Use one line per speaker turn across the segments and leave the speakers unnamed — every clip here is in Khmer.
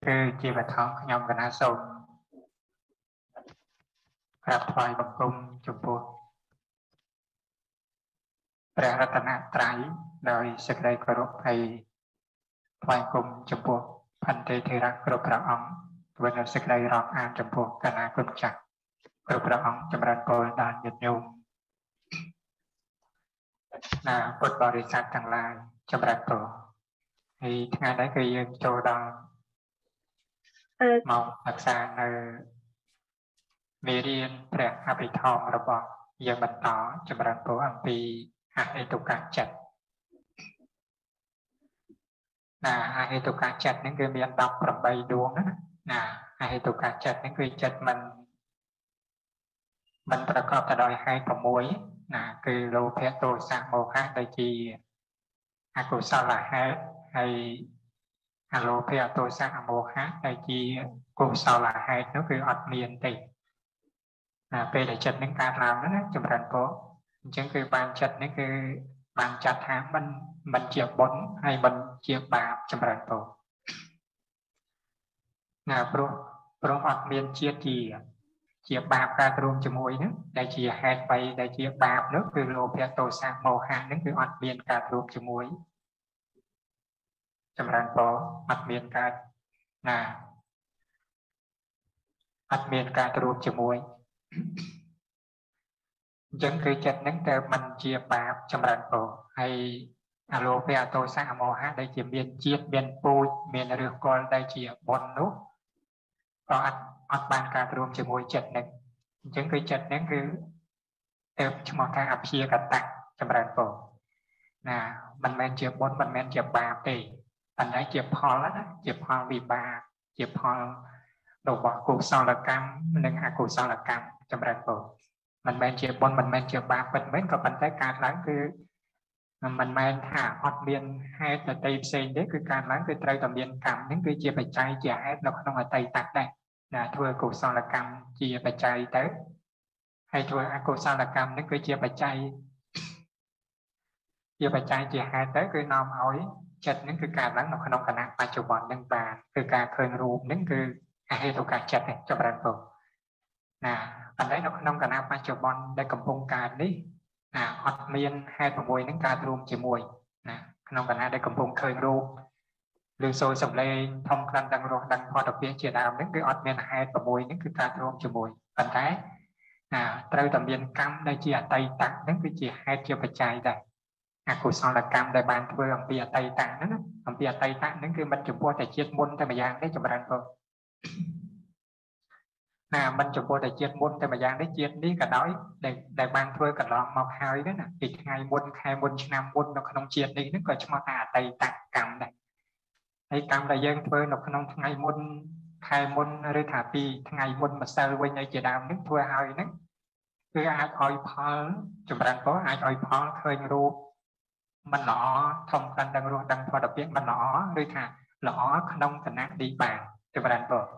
គឺជាបឋមខ្ញុំកណាសូមក្រាបថ្វាយបង្គំចំពោះព្រះរតនត្រ័យដោយសេចក្តីគោរពហើយថ្វាយបង្គំចំពោះផន្តិធិរៈគ្រប់ព្រះអង្គធ្វើនៅសេចក្តីរាប់អានចំពោះកណាគុណចាស់គ្រប់ព្រះអង្គចម្រើនពរដល់ញាតិញោមណាពុទ្ធបរិស័ទទាំងឡាយចម្រើនពរហើយថ្ងៃនេះគឺយើងចូលដល់មកសិក្សានៅមេរៀនព្រះអភិធម្មរបស់យើងបន្តចម្រើនពរអំពីអហេតុកចិត្តណាអហេតុកចិត្តហ្នឹងគឺមាន18ដួងណាអហេតុកចិត្តហ្នឹងគឺចិត្តมันប្រកបទៅដោយហេតុ6ណាគឺលោភៈទោសៈមោហៈដែលជាអកុសលហេតុហើយអលោភៈទោសៈមោហៈដែលជាកុសលហេតុនោះគឺអត់មានទេណាពេលដែលចិត្តនឹងកើតឡើងណាចម្រើនពរអញ្ចឹងគឺបានចិត្តនេះគឺបានចាត់ថាមិនជាបុណ្យហើយមិនជាបាបចម្រើនពរណាព្រោះអត់មានជាតិជាបាបកើតរួមជាមួយហ្នឹងដែលជាហេតុ3ដែលជាបាបនោះគឺលោភៈទោសៈមោហៈហ្នឹងគឺអត់មានកើតរួមជាមួយចម្រើនពរអត់មានកើតណាអត់មានកើតរួមជាមួយអញ្ចឹងគឺចិត្តហ្នឹងទៅមិនជាបាបចម្រើនពរហើយអលោភៈទោសៈមោហៈដែលជាមានជាតិមានពូជមានឫសគល់ដែលជាបុណ្យនោះក៏អត់បានកើតរួមជាមួយចិត្តហ្នឹងអញ្ចឹងគឺចិត្តហ្នឹងគឺទៅឈ្មោះថាអព្យាកតៈចម្រើនពរណាមិនមែនជាបុណ្យមិនមែនជាបាបទេប៉ុន្តែជាផលណាជាផលវិបាកជាផលរបស់កុសលកម្មនិងអកុសលកម្មចម្រើនពរមិនមែនជាបុណ្យមិនមែនជាបាបពិតមែនក៏ប៉ុន្តែកើតឡើងគឺមិនមែនថាអត់មានហេតុដតីផ្សេងទេគឺកើតឡើងគឺត្រូវតែមានកម្មហ្នឹងគឺជាបច្ច័យជាហេតុនៅក្នុងអតីតដែរណាធ្វើកុសលកម្មជាបច្ច័យទៅហើយធ្វើអកុសលកម្មហ្នឹងគឺជាបច្ច័យជាហេតុទៅគឺនាំឲ្យចិត្តហ្នឹងគឺកើតឡើងនៅក្នុងគណៈបច្ចុប្បន្នហ្នឹងបានគឺការឃើញរូបហ្នឹងគឺអហេតុកចិត្តទេចម្រើនពរណាប៉ុន្តែនៅក្នុងគណៈបច្ចុប្បន្នដែលកំពុងកើតនេះណាអត់មានហេតុ6ហ្នឹងកើតរួមជាមួយណាក្នុងគណៈដែលកំពុងឃើញរូបឬសូរសំឡេងធំក្លិនដឹងរសដឹងផតពាក្យជាដើមហ្នឹងគឺអត់មានហេតុ6ហ្នឹងគឺកើតរួមជាមួយប៉ុន្តែណាត្រូវតែមានកម្មដែលជាអតីតហ្នឹងគឺជាហេតុជាបច្ច័យដែរអកុសលកម្មដែលបានធ្វើអំពីអតីតហ្នឹងអំពីអតីតហ្នឹងគឺមិនចំពោះតែជាតិមុនតែម្យ៉ាងទេចម្រើនពរណាមិនចំពោះតែជាតិមុនតែម្យ៉ាងទេជាតិនេះក៏ដោយដែលបានធ្វើកន្លងមកហើយណាពីថ្ងៃមុនខែមុនឆ្នាំមុននៅក្នុងជាតិនេះហ្នឹងក៏ឈ្មោះថាអតីតកម្មដែរហើយកម្មដែលយើងធ្វើនៅក្នុងថ្ងៃមុនខែមុនឬថាពីថ្ងៃមុនម្សិលវិញឲ្យជាដើមហ្នឹងធ្វើឲ្យហ្នឹងគឺអាចឲ្យផលចម្រើនពរអាចឲ្យផលឃើញរូបមិនល្អធំក្លិនដឹងរសដឹងផតពាក្យមិនល្អឬថាល្អក្នុងគណៈនេះបានចម្រើនពរ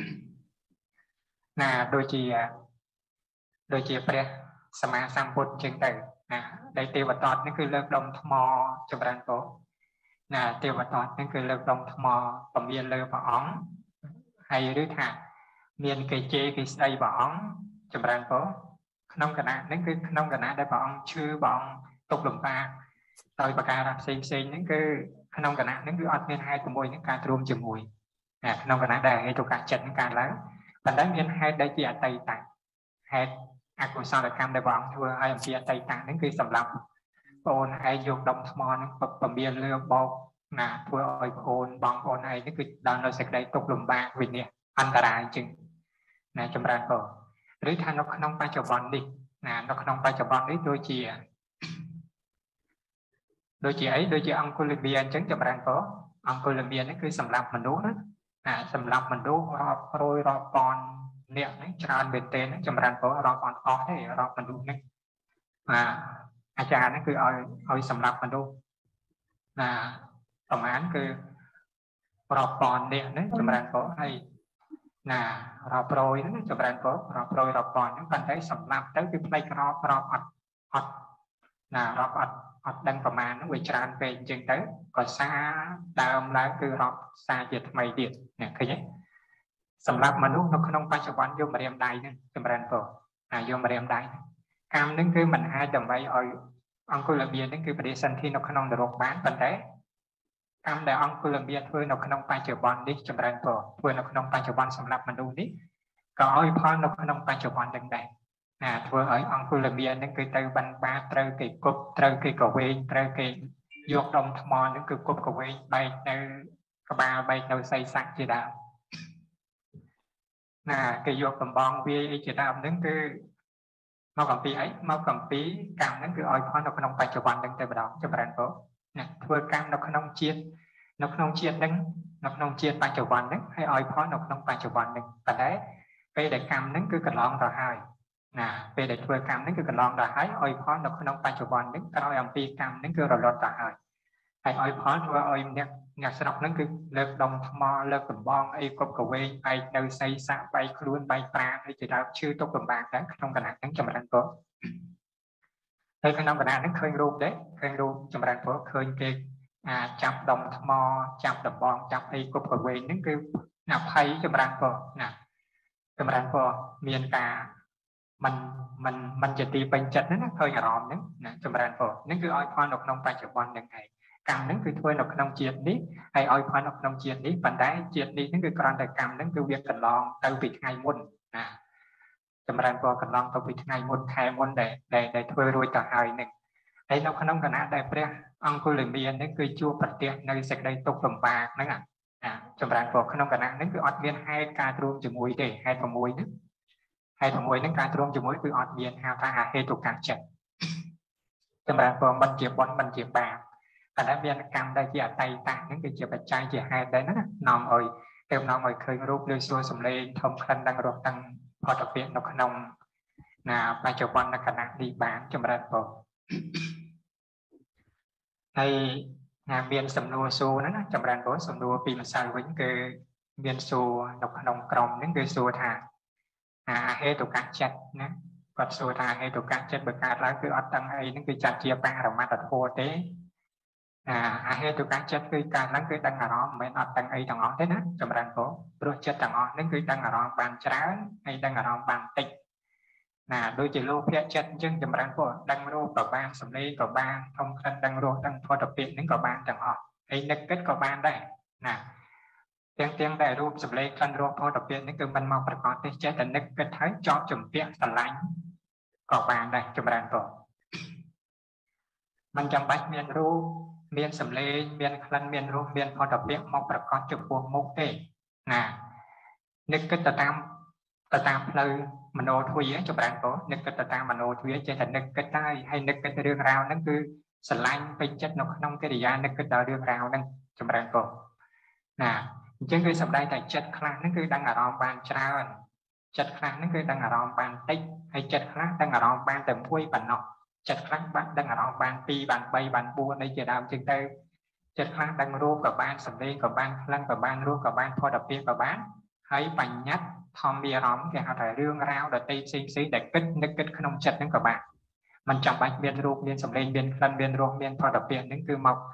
ណាដូចជាព្រះសម្មាសម្ពុទ្ធចឹងទៅណាដែលទេវតតនេះគឺលើកដុំថ្មចម្រើនពរណាទេវតតនេះគឺលើកដុំថ្មពមៀនលើព្រះអង្គហើយឬថាមានគេជេរគេស្ដីព្រះអង្គចម្រើនពរក្នុងគណៈនេះគឺក្នុងគណៈដែលព្រះអង្គឈឺព្រះអង្គទុកលំបាកដោយប្រការផ្សេងហ្នឹងគឺក្នុងគណៈហ្នឹងគឺអត់មានហេតុ6ហ្នឹងការទ្រាំជាមួយណាក្នុងគណៈដែលហេតុកចិត្តហ្នឹងកើតឡើងប៉ុន្តែមានហេតុដែលជាអតីតហេតុអកុសលកម្មដែលព្រះអង្គធ្វើឲ្យអំពីអតីតហ្នឹងគឺសម្រាប់បងអូនឯងយកដុំថ្មហ្នឹងពមៀនលើបោកណាធ្វើឲ្យបងប្អូនឯងនេះគឺដល់នៅសេចក្តីទុកលំបាកវិនិច្ឆ័យអន្តរាយជាងណាចម្រើនពរឬថានៅក្នុងបច្ចុប្បន្ននេះណានៅក្នុងបច្ចុប្បន្ននេះដូចជាអង្គុលវិញ្ញាណអញ្ចឹងចម្រើនពរអង្គុលវិញ្ញាណនេះគឺសម្រាប់មនុស្សណាសម្រាប់មនុស្សរាប់រយរាប់ពាន់អ្នកហ្នឹងច្រើនមែនទែនចម្រើនពររាប់អត់អស់ទេរាប់មនុស្សនេះអាចារ្យនេះគឺឲ្យសម្រាប់មនុស្សណាប្រហែលគឺរាប់ពាន់អ្នកហ្នឹងចម្រើនពរហើយណារាប់រយហ្នឹងចម្រើនពររាប់រយរាប់ពាន់ហ្នឹងប៉ុន្តែសម្រាប់ទៅគឺផ្លេចរាប់អត់ណារាប់អត់ đăngประมาณ với tràn về chừng tới còn xa đàm là cứ rọp xa về mày điện nè thấy nhé sầm lấp mà lúc nó không phải cho quán vô mà đem đai nữa cho mà vô mà đem đai cam đến cứ mình hai chồng vậy rồi ông cô làm biên đến cứ phải sân thi nó không được bán vấn đề cam để ông cô làm biên thôi nó không phải cho quán đi cho mà thôi nó không phải cho quán sầm lấp mà đủ đi có oi phá nó không phải cho quán đằng đây thôi ở ông cô làm biên đến cứ từ ban ba từ cái cục từ cái cầu về từ cái dục đồng thầm mòn đến cứ cục cầu về bay từ các ba bay từ xây sạch chỉ đạo cái dục tầm bong vi chỉ đạo đến cứ mau cầm phí ấy mau cầm phí cam đến cứ oi phá nó không phải cho quán đằng từ đó cho bạn phố thôi cam nó không chiết đến nó không chiết phải cho quán đấy hay oi phá nó không phải cho quán đằng và đấy cái để cam đến cứ cần lon rồi hai về để thuê cam đến cứ cần lon rồi hai oi phá nó không phải cho quán đến cái oi âm phí cam đến cứ rồi lọt rồi hai hay oi phá thôi oi nhạc sẽ đọc nó cứ lợp đồng mò lợp cầm bong ai cột cầu về bay nơi xây xã bay luôn bay pra hay chỉ đạo chưa tốt cầm bạc đấy không cần năng cho mình có đây cái năm cần năng khơi rùm đấy khơi rùm cho mình có khơi cái chạm đồng mò chạm đồng bong chạm ai cột cầu về những cái nạp hay cho mình có nè cho mình có miền cả mìnhจะตีเป็นจัดนั้นเคยอารมณ์นั้นนะจำเป็นพอนั่นคืออ้อยพอนกน้องไปจากวันหนึ่งไงกรรมนั้นคือถ้วยนกน้องเจียดนี้ให้อ้อยพอนกน้องเจียดนี้ปันได้เจียดนี้นั่นคือกรอนแต่กรรมนั้นคือเวียนกันลองเตาปิดไงมุนนะจำเป็นพอกันลองเตาปิดไงมุนแทนมุนได้ถ้วยรวยต่อหายหนึ่งไอ้นกน้องกันนะได้เปรี้ยอังคุลิเมียนนั่นคือชั่วประเดี๋ยวในเสกได้ตกลงบากนั่นจำเป็นพอขนมกันนะนั่นคืออัดเมียนให้การรวมจมูกเด็ให้ประมวยนั้นhay thằng mồi nóการรวมจมูกคืออดเบียนหาทางหาเหตุการณ์จัดจำเป็นพอมันเจียบบอลมันเจียบบาแต่ถ้าเบียนกรรมได้เจียไตต่างนั่นคือเจียบปัจจัยเจียให้ได้นั่นนอมอ่อยเติมนอมอ่อยเคยรูปโดยส่วนสำเร็จทำคันดังรถดังพอตะเพียนนกขนมปัจจุบันในขณะดีบางจำเป็นพอในเบียนสำนวนสูนั้นจำเป็นพอสำนวนปีมันสายวิ่งคือเบียนสูนกขนมกรมนั่นคือสูทางhệ tổ các chất nè còn số thà hệ tổ các chất bậc cao là cứ ở tầng ấy nó cứ chặt chia ba rồi mà đặt hồ tế hệ tổ các chất cứ cả nó cứ đang ở đó mấy ở tầng ấy tầng đó thế đó trong thành phố rồi chất tầng đó nó cứ đang ở đó bàn trái hay đang ở đó bàn tịch đôi chỉ lô phía chất chân trong thành phố đang lô có ban sầm ly có ban thông thân đang lô đang phô đặc biệt những có ban tầng họ ấy nó kết có ban đây tiếng đạiรูปสำเร็จกันรวมพอต่อเปลี่ยนนั่นคือมันมาประกอบที่ใช้แต่นึกกระทั่งจอบจุ่มเปียกสลายก่อบางได้จุ่มแรงก่อมันจำเป็นเมียนรูปเมียนสำเร็จเมียนคลันเมียนรูปเมียนพอต่อเปลี่ยนมาประกอบจุ่มพวงมุกเต้นึกก็จะตามเลยมโนทวีจุ่มแรงก่อนึกก็จะตามมโนทวีใช้แต่นึกก็ได้ให้นึกก็จะเรื่องราวนั่นคือสลายเป็นจัดนกน้องกิริยานึกก็จะเรื่องราวนั่นจุ่มแรงก่อจึงคือสัปดาห์แต่จัดครั้งนั่นคือดังอารมณ์บานชราวันจัดครั้งนั่นคือดังอารมณ์บานติ๊กให้จัดครั้งดังอารมณ์บานเต็มถ้วยบันนอกจัดครั้งดังอารมณ์บานปีบานใบบานบัวในเจดาวจึงได้จัดครั้งดังรูปกับบานสัมเด็จกับบานครั้งกับบานรูปกับบานพอดับเบี้ยกับบานให้ปัญญาทอมเบียร้องแกเอาแต่เรื่องราวเด็ดตีซีเด็กกึศนึกกึศขนมจัดนั่นกับบานมันจำเป็นเบียนรูปเบียนสัมเด็จเบียนครั้งเบียนรูปเบียนพอดับเบี้ยนั่นคือ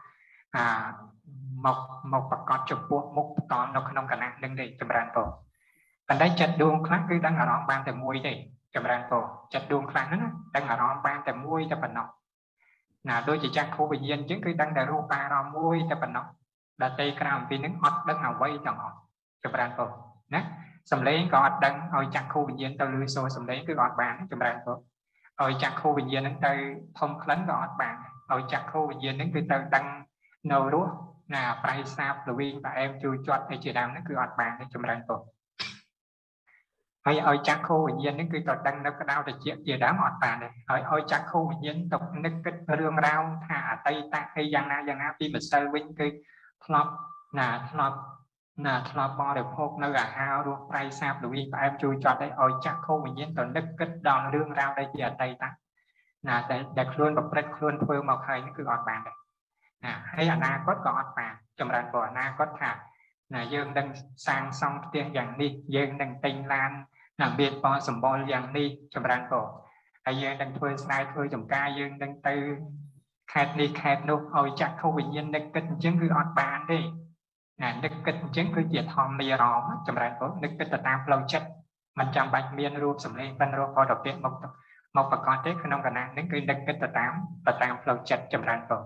mộtประกอบจุดพวกมุกตอนนกขนมกันนะดึงดิจำรันโตกันได้จัดดวงครั้งคือดังอารมณ์บางแต่มวยดิจำรันโตจัดดวงครั้งนั้นดังอารมณ์บางแต่มวยแต่ปนนกโดยจิตจักรคู่วิญญาณจึงคือดังแต่รูปอารมณ์มวยแต่ปนนกดัดเตะกรามปีนึงอดดังเอาไว้จังอดจำรันโตนะสำเร็จก็อดดังเอาจักรคู่วิญญาณตะลุยโซสำเร็จคืออดบางจำรันโตเอาจักรคู่วิญญาณนั้นเตะทมคลั้นก็อดบางเอาจักรคู่วิญญาณนั้นคือเตะดังโนรู้ไปทราบหรือวิ่งไปเอ็มจูจอดไอจีดำนั่นคืออดบางในจำรันโตให้เอาจักรคู่วิญญาณนั่นคือตอดดังนักดาวแต่เจียดำอดบางเลยเอาจักรคู่วิญญาณตกนึกเรื่องราวถ้าไตตาให้ยังนะปีมันเซอร์วิ่งคือทลอบทลอบบอเดี๋ยวพกเนื้อหาวรวมไปทราบหรือวิ่งไปเอ็มจูจอดได้เอาจักรคู่วิญญาณตอนนึกดอนเรื่องราวได้เจียไตตาแต่เด็กคล้วนแบบเล็กคล้วนเพื่อมาใครนั่นคืออดบางเลยให้อนาคตก็อดบางจำรันบ่ออนาคตค่ะយើងនឹងសាងសង់ផ្ទះយ៉ាងនេះយើងនឹងទិញឡានមានពណ៌សម្បុរយ៉ាងនេះចម្រើនបងហើយយើងនឹងធ្វើស្រែធ្វើចម្ការយើងនឹងទៅ khát đi khát nô ôi chắc không bình nhiên nực kịch chứng cứ ọt bàn đi nực kịch chứng cứ chỉ thòm mì rõm chấm ra có nực kịch tam lâu chất mình chăm bạch miênรูป สำเร็จ bênรูป พอ đọc tiếng mộtประกอบที่ขนมกันนั้นนั่นคือ nực kịch tam lâu chất chấm ra có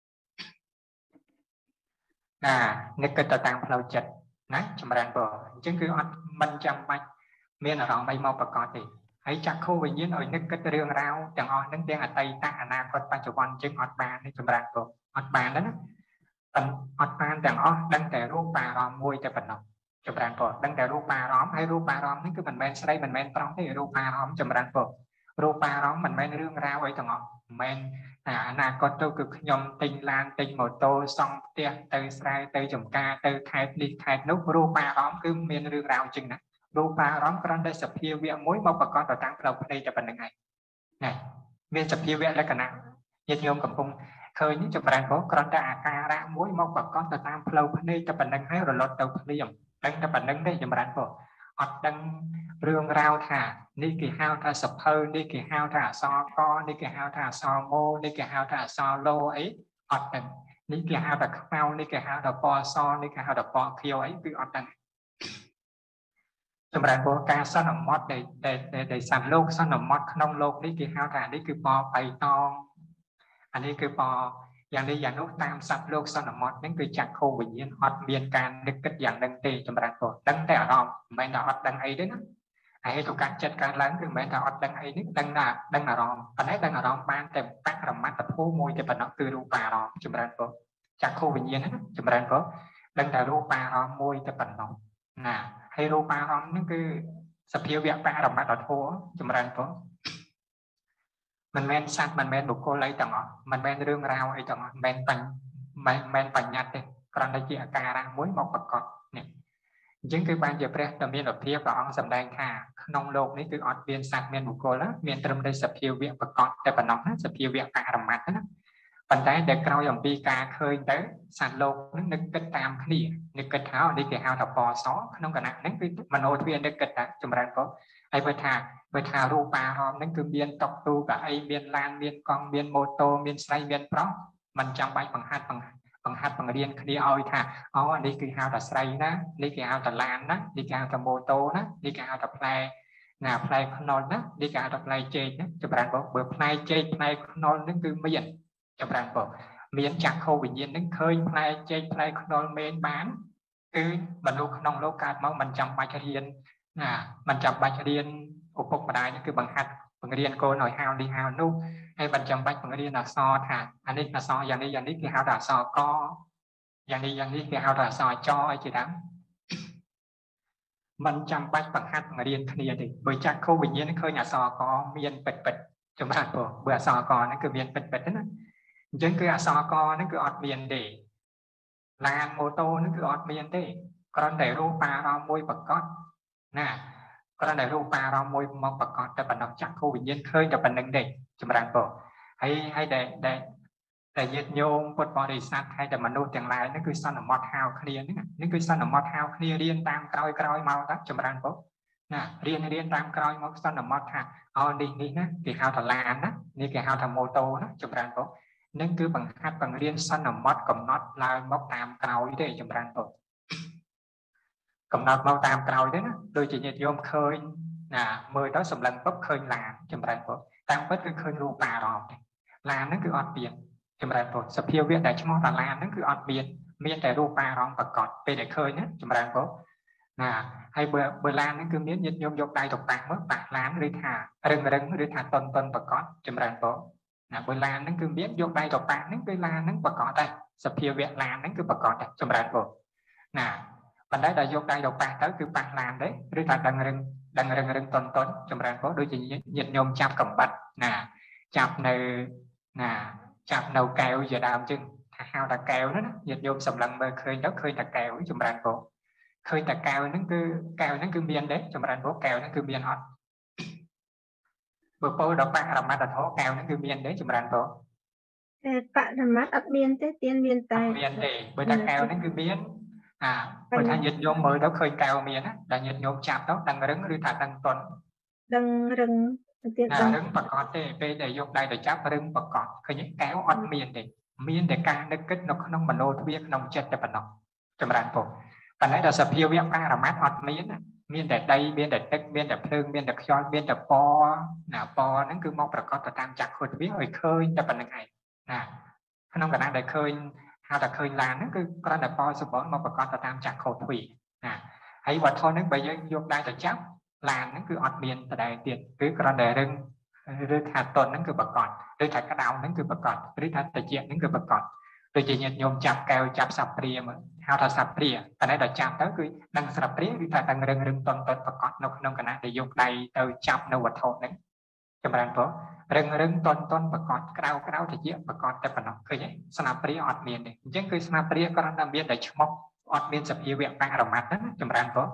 nực kịch tam lâu chất nè chấm ra có chứng cứ ọt mình chăm bạch miên rõm bay mộtประกอบthì hãy chắc khu bình nhiên ở nước kết riêng rau chẳng on nước đen ở tây ta ở nam còn ban chủ quan chứng ọt bàn hay chấm ra có ọt bàn đó ọt bàn chẳng on đăngแต่รูป bà rõm មួយ แต่ ប៉ុណ្ណោះ ចម្រើនពរ ដឹងតែរូប bà rõm ហើយរូប bà rõm នេះគឺមិនមែនស្រីមិនមែនប្រុសទេរូប bà rõm ចម្រើនពរ រូប bà rõm មិនមែនរឿងរ៉ាវអីទាំងអស់មិនមែនអនាគតទៅគឺខ្ញុំទិញឡានទិញម៉ូតូសង់ផ្ទះទៅស្រែទៅចំការទៅខេត្តនេះខេត្តនោះរូប bà rõm គឺមានរឿងរ៉ាវជាងណារូប bà rõm គ្រាន់តែសភាវៈមួយមកប្រកបទៅតាមផ្លូវភ្នែកតែប៉ុណ្្នឹងឯងណាមានសភាវៈលក្ខណៈញាតិញោមកំពុងឃើញចម្រើនពរគ្រាន់តែអាការៈមួយមកប្រកបទៅតាមផ្លូវភ្នែកតែប៉ុណ្្នឹងហើយរលត់ទៅភ្លាមដឹងតែប៉ុណ្្នឹងទេចម្រើនពរអត់ដឹងរឿងរ៉ាវថានេះគេហៅថាសភៅនេះគេហៅថាអក្សរកនេះគេហៅថាអក្សរមោនេះគេហៅថាអក្សរលោអីអត់ដឹងនេះគេហៅថាខ្មៅនេះគេហៅថាពណ៌សនេះគេហៅថាពណ៌ខៀវអីគឺអត់ដឹងសម្រាប់ការសន្មត់ដែលសត្វលោកសន្មត់ក្នុងលោកនេះគេហៅថានេះគឺពណ៌បៃតងអានេះគឺពណ៌យ៉ាងនេះយ៉ាងនោះតាមសត្វលោកសន្មត់ហ្នឹងគឺចក្ខុវិញ្ញាណអត់មានការនឹកគិតយ៉ាងនឹងទេចម្រើនពរដឹងតែអារម្មណ៍មិនមែនថាអត់ដឹងអីទេណាហើយទៅកាត់ចិត្តកើតឡើងគឺមិនមែនថាអត់ដឹងអីនេះដឹងអារម្មណ៍ប៉ុន្តែដឹងអារម្មណ៍បានតែបរមត្តភូមិមួយតែប៉ុណ្ណោះគឺរូបារម្មណ៍ចម្រើនពរចក្ខុវិញ្ញាណណាចម្រើនពរដឹងតែរូបារម្មណ៍មួយតែប៉ុណ្ណោះណាហើយរូបារម្មណ៍ហ្នឹងគឺសភាវៈបរមត្តធម៌ចម្រើនពរមិនមែនសត្វមិនមែនបុគ្គលអីទាំងអស់មិនមែនរឿងរ៉ាវអីទាំងអស់មិនមែនបញ្ញត្តិទេគ្រាន់តែជាអាការៈមួយមកប្រកបនេះអញ្ចឹងគឺបានជាព្រះតមានភាពព្រះអង្គសម្ដែងថាក្នុងលោកនេះគឺអត់មានសត្វមានបុគ្គលមានត្រឹមតែសភាវៈប្រកបតែប៉ុណ្ណោះណាសភាវៈបរមត្តណាប៉ុន្តែដែលក្រោយអំពីការឃើញទៅសត្វលោកនឹងនឹកគិតតាមគ្នានឹកគិតថានេះគេហៅថាពណ៌សក្នុងគណៈហ្នឹងគឺមโนទ្វានឹកគិតថាចម្រើនពរហើយបើថារូបារម្មណ៍ហ្នឹងគឺមានតុកទូកៅអីមានឡានមានកង់មានម៉ូតូមានស្រីមានប្រុសมันចាំបាច់បង្ហាត់បង្រៀនគ្នាឲ្យថាអូនេះគឺហៅថាស្រីណានេះគេហៅថាឡានណានេះគេហៅថាម៉ូតូណានេះគេហៅថាផ្លែខ្នុរណានេះគេហៅថាផ្លែចេកណាចម្រើនពរបើផ្លែចេកផ្លែខ្នុរហ្នឹងគឺមានចម្រើនពរមានចក្ខុវិញ្ញាណហ្នឹងឃើញផ្លែចេកផ្លែខ្នុរមែនបានគឺមនុស្សក្នុងលោកកើតមកមិនចាំបាច់រៀនមិនចាំបាច់រៀនឪពុកម្ដាយនេះគឺបង្រៀនកូនឲ្យហៅនេះហៅនោះហើយមិនចាំបាច់បង្រៀនអក្សរថាអានេះអក្សរយ៉ាងនេះគេហៅថាអក្សរកយ៉ាងនេះគេហៅថាអក្សរចអីជាដើមមិនចាំបាច់បង្រៀនគ្នាទេបើចក្ខុវិញ្ញាណឃើញអក្សរកមានពិតចម្រើនពរបើអក្សរកហ្នឹងគឺមានពិតណាអញ្ចឹងគឺអក្សរកហ្នឹងគឺអត់មានទេឡានម៉ូតូហ្នឹងគឺអត់មានទេគ្រាន់តែរូបារម្មណ៍មួយប្រកបណាគ្រាន់តែរូបារម្មណ៍មួយមកប្រកបតែប៉ុណ្ណោះចក្ខុវិញ្ញាណឃើញតែប៉ុណ្្នឹងទេចម្រើនពរហើយដែលញាតិញោមពុទ្ធបរិស័ទហើយតែមនុស្សទាំងឡាយហ្នឹងគឺសន្មត់ហៅគ្នានេះគឺសន្មត់ហៅគ្នារៀនតាមក្រោយមកតាចម្រើនពរណារៀនតាមក្រោយមកសន្មត់ថាអូនេះណាគេហៅថាឡានណានេះគេហៅថាម៉ូតូណាចម្រើនពរនឹងគឺបង្រៀនសន្មត់កំណត់ឡើងមកតាមក្រោយទេចម្រើនពរកំណត់មកតាមក្រោយទេណាដូចជាញាតិញោមឃើញមើលទៅសម្លឹងពុកឃើញឡានចម្រើនពរតាមពិតគឺឃើញរូបារម្មណ៍ទេឡានហ្នឹងគឺអត់មានចម្រើនពរសភាវៈដែលឈ្មោះថាឡានហ្នឹងគឺអត់មានតែរូបារម្មណ៍ប្រកបពេលដែលឃើញណាចម្រើនពរហើយបើឡានហ្នឹងគឺមានញាតិញោមយកដៃទៅប៉ះមើលប៉ះឡានឬថារឹងឬថាតុនប្រកបចម្រើនពរបើឡានហ្នឹងគឺមានយកដៃទៅប៉ះហ្នឹងគឺឡានហ្នឹងប្រកបដែរសភាវៈឡានហ្នឹងគឺប្រកបដែរចម្រើនពរប៉ុន្តែដល់យកដៃទៅប៉ះទៅគឺប៉ះឡានទេឬថាដឹងរឹងតុនចម្រើនពរដូចជាញាតិញោមចាប់កំបិតចាប់នៅកែវជាដើមចឹងថាហៅថាកែវណាញាតិញោមសម្លឹងមើលឃើញទៅឃើញតែកែវចម្រើនពរឃើញតែកែវហ្នឹងគឺមានទេចម្រើនពរកែវហ្នឹងគឺមានអត់បើពោលដល់បរមត្តធម៌កែវហ្នឹងគឺមានទេចម្រើនពរតែបរមត្តអត់មានទេទានមានតែមានទេបើថាកែវហ្នឹងគឺមានបើថាញាតិញោមមើលទៅឃើញកែវមានណាដែលញាតិញោមចាប់ទៅដឹងរឹងឬថាដឹងតុនដឹងរឹង rừng bạc cọt thế về để dục đây để chấp rừng bạc cọt khi những kéo ọt miên để càng nước kết nó không mà nô thuê không chết để bận nó chấm rán bộ còn đấy là sập hiu việc ba là mát ọt miên để đây miên để tích miên để phơi miên để khoi miên để po nào po nó cứ mong bạc cọt từ tam chặt khơi biết rồi khơi để bận ngày nè không cần để khơi hay là khơi là nó cứ có là po sụp bón mong bạc cọt từ tam chặt khơi thủy nè hay vật thôi nó bây giờ dục đây để chấp là nó cứ ọt miên từ đây tiền cứ còn để rừng rừng hạt tuần nó cứ bạc cọt rừng hạt cá đào nó cứ bạc cọt rừng hạt tây chiết nó cứ bạc cọt rồi chỉ nhận nhôm chạm keo chạm sập bìa mà hao thà sập bìa cái này là chạm tới cứ đang sập bìa đi thà đang rừng tuần bạc cọt nó không cái này để dùng đây từ chạm nó vật thổ đấy cho bạn phố rừng tuần bạc cọt cái đào tây chiết bạc cọtแต่ nóคืออย่างสนับbìa ọt miên này chứคือสนับbìaก็đang miên để chมอกอดเมียนสพีเวียบางอารมัดนะจำรันphố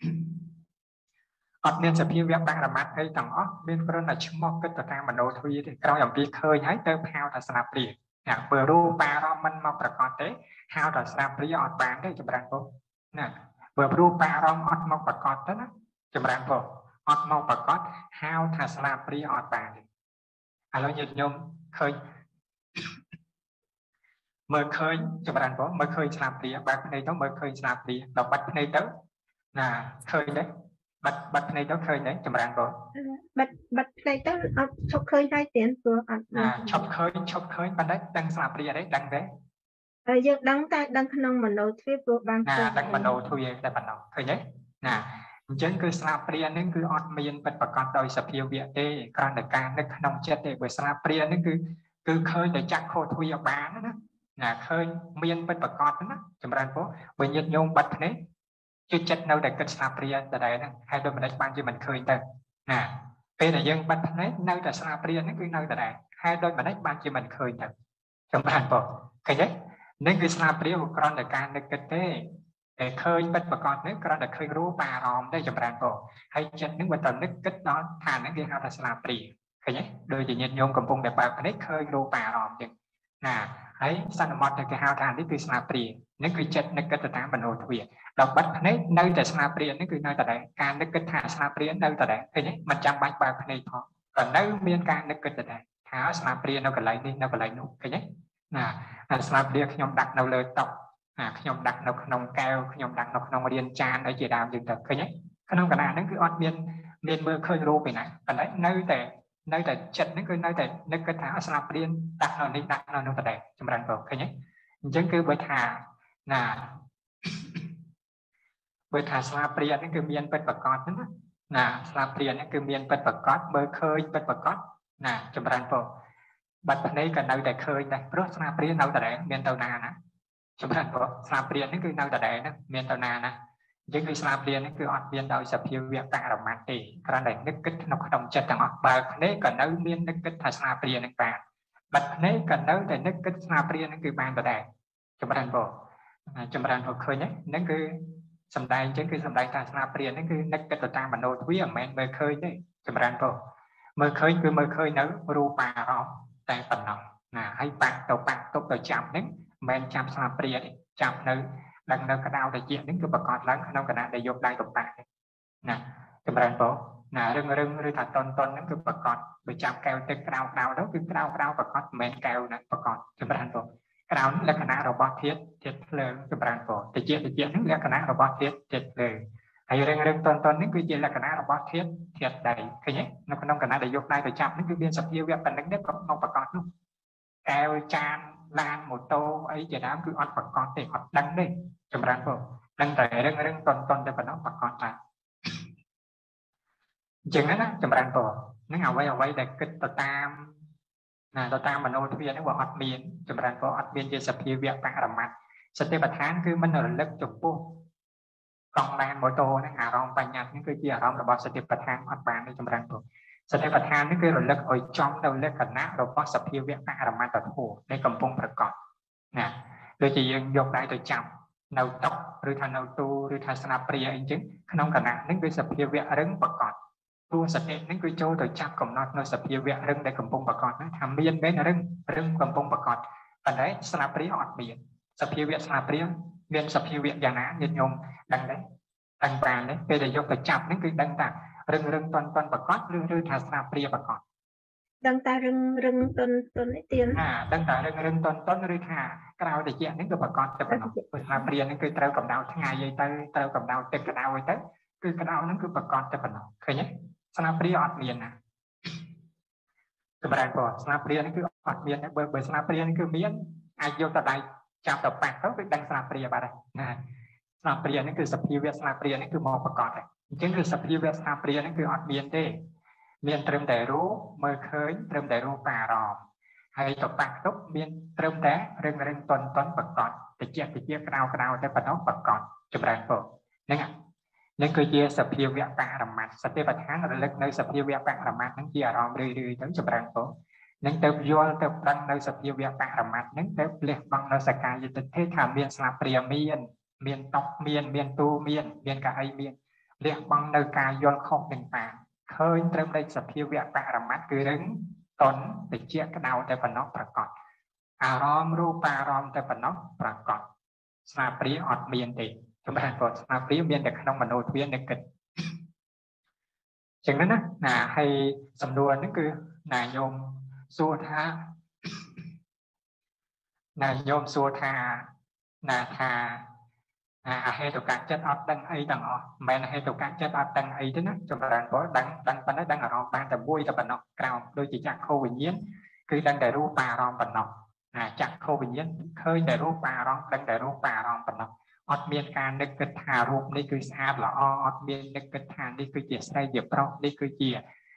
อดเมียนสพีเวียบางอารมัดให้ต่างอดเมียนก็นั่นชมอกก็ตัวทางมโนทวีที่เราอย่างปีเคยให้เติมหาวทัศนปรีอย่างเบอร์รูปาเรามันมาประกอบเตะหาวทัศนปรีอดบางได้จำรันphốนะเบอร์รูปาเราอดมาประกอบเตะนะจำรันphốอดมาประกอบหาวทัศนปรีอดบางอะไรหยุดยมเคยเมื่อเคยจำรันphốเมื่อเคยสนามปรีบางในต้องเมื่อเคยสนามปรีเราบัดในเต๋อน่ะเคยđấyบัดในเต๋อเคยđấyจำรันphố
บัดในเต๋อชอบเคยได้เตียนตัว
ชอบเคยบัดđấyดังสนามปรีđấyดังđấy
យើងដឹងតែដឹងក្នុងមโนទ្វារព្រោះបាន
ដឹងមโนទ្វារតែប៉ុណ្ណោះឃើញទេណាអញ្ចឹងគឺស្លាបព្រានឹងគឺអត់មានពិតប្រកបដោយសភាវៈទេគ្រាន់តែការនឹកក្នុងចិត្តទេបើស្លាបព្រានឹងគឺឃើញតែចាក់ខុសទ្វារបានណាឃើញមានពិតប្រកបណាចម្រើនពោបើញាតិញោមបាត់ភ្នែកជឿចិត្តនៅតែគិតស្លាបព្រាតែដែរហ្នឹងហើយដូចម្ដេចបានជាមិនឃើញទៅណាពេលដែលយើងបាត់ភ្នែកនៅតែស្លាបព្រាហ្នឹងគឺនៅតែដែរហើយដូចម្ដេចបានជាមិនឃើញទៅចម្រើនពោឃើញទេនឹងគឺស្លាបព្រាគ្រាន់តែការនឹកគិតទេតែឃើញពិតប្រកបនេះគ្រាន់តែឃើញរូបអារម្មណ៍ទេចម្រើនពោហើយចិត្តហ្នឹងបើតើនឹកគិតដល់ឋានហ្នឹងគេហៅថាស្លាបព្រាឃើញទេដូចជាញាតិញោមកំពុងតែបើកភ្នែកឃើញរូបអារម្មណ៍ចឹងណាហើយសន្មតគេហៅថានេះគឺស្នាព្រានេះគឺចិត្តនឹកគិតតាមមโนទ្វារដល់បាត់ភ្នែកនៅតែស្នាព្រានេះគឺនៅតែដែរការនឹកគិតថាស្នាព្រានៅតែដែរឃើញទេមិនចាំបាច់បើកភ្នែកផងក៏នៅមានការនឹកគិតដែរថាស្នាព្រានៅកន្លែងនេះនៅកន្លែងនោះឃើញទេណាស្នាព្រាខ្ញុំដាក់នៅលើតុខ្ញុំដាក់នៅក្នុងកែវខ្ញុំដាក់នៅក្នុងរានចានអីជាដើមយើងទៅឃើញទេក្នុងកណ្ដាលហ្នឹងគឺអត់មានមើលឃើញរូបឯណាប៉ុន្តែនៅតែចិត្តហ្នឹងគឺនៅតែនឹកគិតថាស្នាព្រាដាក់នៅនេះដាក់នៅនោះតែចម្រើនបងឃើញទេអញ្ចឹងគឺបើថាណាបើថាស្នាព្រាហ្នឹងគឺមានពិតប្រកបហ្នឹងណាស្នាព្រាហ្នឹងគឺមានពិតប្រកបមើលឃើញពិតប្រកបណាចម្រើនបងបាត់ភ្នែកក៏នៅតែឃើញដែរព្រោះស្នាព្រានៅតែមានទៅណាណាចម្រើនបងស្នាព្រាហ្នឹងគឺនៅតែហ្នឹងមានទៅណាណាអញ្ចឹងគឺស្លាបព្រានេះគឺអត់មានដោយសភាវៈបរមត្ថទេគ្រាន់តែនឹកគិតក្នុងចិត្តទាំងអស់បើភ្នែកក៏នៅមាននឹកគិតថាស្លាបព្រានឹងបានបាត់ភ្នែកក៏នៅតែនឹកគិតស្លាបព្រានឹងគឺបានដដែលចម្រើនបងចម្រើនបងឃើញហ្នឹងគឺសំដែងអញ្ចឹងគឺសំដែងថាស្លាបព្រាហ្នឹងគឺនឹកគិតទៅតាមមโนទ្វារមិនមែនមើលឃើញទេចម្រើនបងមើលឃើញគឺមើលឃើញនៅរូបអារម្មណ៍តែប៉ុណ្ណោះណាហើយបាក់ទុកទៅចាប់ហ្នឹងមិនមែនចាប់ស្លាបព្រាទេចាប់នៅដឹងនៅក្តៅតិចហ្នឹងគឺប្រកាសឡើងក្នុងគណៈដែលយកដៃកំប៉ាស់ណាចម្រើនបងណារឹងឬថាតន់ហ្នឹងគឺប្រកាសបើចាប់កែវទឹកក្តៅទៅគឺក្តៅប្រកាសមិនមែនកែវណាប្រកាសចម្រើនបងក្តៅលក្ខណៈរបស់ធាតុភ្លើងចម្រើនបងតិចហ្នឹងលក្ខណៈរបស់ធាតុភ្លើងហើយរឹងតន់ហ្នឹងគឺជាលក្ខណៈរបស់ធាតុដីឃើញទេនៅក្នុងគណៈដែលយកដៃទៅចាប់ហ្នឹងគឺមានសភាវៈប៉ុណ្្នឹងទេក៏មកប្រកាសនោះកែវចានឡានម៉ូតូអីជាដើមគឺអត់ប្រកាសទេអត់ដឹងទេចម្រើនបងដឹងតែរឹងតន់តែប៉ុណ្ណោះប្រកាសថាអញ្ចឹងណាចម្រើនបងហ្នឹងអ្វីដែលគិតទៅតាមមโนទ្វារហ្នឹងវាអត់មានចម្រើនបងអត់មានជាសភាវៈបរមត្ថសតិប្បដ្ឋានគឺមិនរលឹកចំពោះកង់ឡានម៉ូតូហ្នឹងអារម្មណ៍បញ្ញត្តិហ្នឹងគឺជាអារម្មណ៍របស់សតិប្បដ្ឋានអត់បានទេចម្រើនបងសតិប្បដ្ឋាននេះគឺរលឹកឲ្យចំនៅលក្ខណៈរបស់សភាវៈបរមត្ថធម៌ដែលកំពុងប្រកបណាដូចជាយើងយកដៃទៅចាប់នៅតុឬថានៅទូឬថាស្នាព្រាអីចឹងក្នុងគណៈនេះគឺសភាវៈរឹងប្រកបតួសតិនេះគឺចូលទៅចាប់កំណត់នៅសភាវៈរឹងដែលកំពុងប្រកបហ្នឹងថាមានមែនរឹងកំពុងប្រកបប៉ុន្តែស្នាព្រាអត់មានសភាវៈស្នាព្រាមានសភាវៈយ៉ាងណាញាតិញោមដឹងដែរដឹងបានទេពេលដែលយកទៅចាប់ហ្នឹងគឺដឹងថា rừng toàn bậc cót rừng thà sna pria bậc cót
đăng ta rừng tuần ấy tiền
đăng ta rừng toàn rừng thà cào để chuyện những cái bậc cót cho bạn nó sna pria những cái treo cầm đào tháng ngày vậy tới treo cầm đào tết cái đào vậy tới cái đào những cái bậc cót cho bạn nó khơi nhé sna pria ọt miền nè cái bạn có sna pria những cái ọt miền bởi sna pria những cái miền ai vô tập đại chạm tập bạc đó cái đăng sna pria bạn này sna pria những cái sập hiu việt sna pria những cái màu bậc cót này chínhคือสภีเวสนาเปลี่ยนนั่นคืออดเมียนเต้เมียนเติมแต่รู้เมื่อเคยเติมแต่รู้ป่ารอให้ตบปากทุกเมียนเติมแต่เรื่องต้นประกอบติเจียกราวแต่ปนประกอบจุดแรงโผล่นั่นไงนั่นคือเจียสภีเวปารมัดสติปัฏฐานระลึกในสภีเวปารมัดนั่นเจียรอมดื้อทั้งจุดแรงโผล่นั่นเติมยัวเติมดังในสภีเวปารมัดนั่นเติมเลี้ยบังในสกายยุติเทศขาเมียนสลาเปรียเมียนตอกเมียนตูเมียนกายเมียนเรียกบังในกายยนคงหนึ่งป่าเคยเติมได้สัพพิเวะปะระมัดคือเรื่องต้นติเจี๊ยกระดาวแต่ปนกประกอบอารมณ์รูปารมณ์แต่ปนกประกอบสนาปรีอดเมียนติจำเป็นกดสนาปรีเมียนแต่ขนมมโนทเวียนในกิจจากนั้นนะให้สำนวนนั่นคือนายโยมสัวทานายโยมสัวทานาทาให้ตัวการจัดอัดดังไอ้ดังอ๋อแม่ให้ตัวการจัดอัดดังไอ้ด้วยนะจำเป็นเพราะดังปันนั้นดังอารมณ์บางแต่บุยแต่ปนกกล่าวโดยจากโควิญญาณคือดังแต่รูปารมณ์ปนกจากโควิญญาณเคยแต่รูปารมณ์ดังแต่รูปารมณ์ปนกอดเมียนการนึกกระทารูปนี่คือสะอาดหรออดเมียนนึกกระทานี่คือเจียใส่เจียเพราะนี่คือเจีย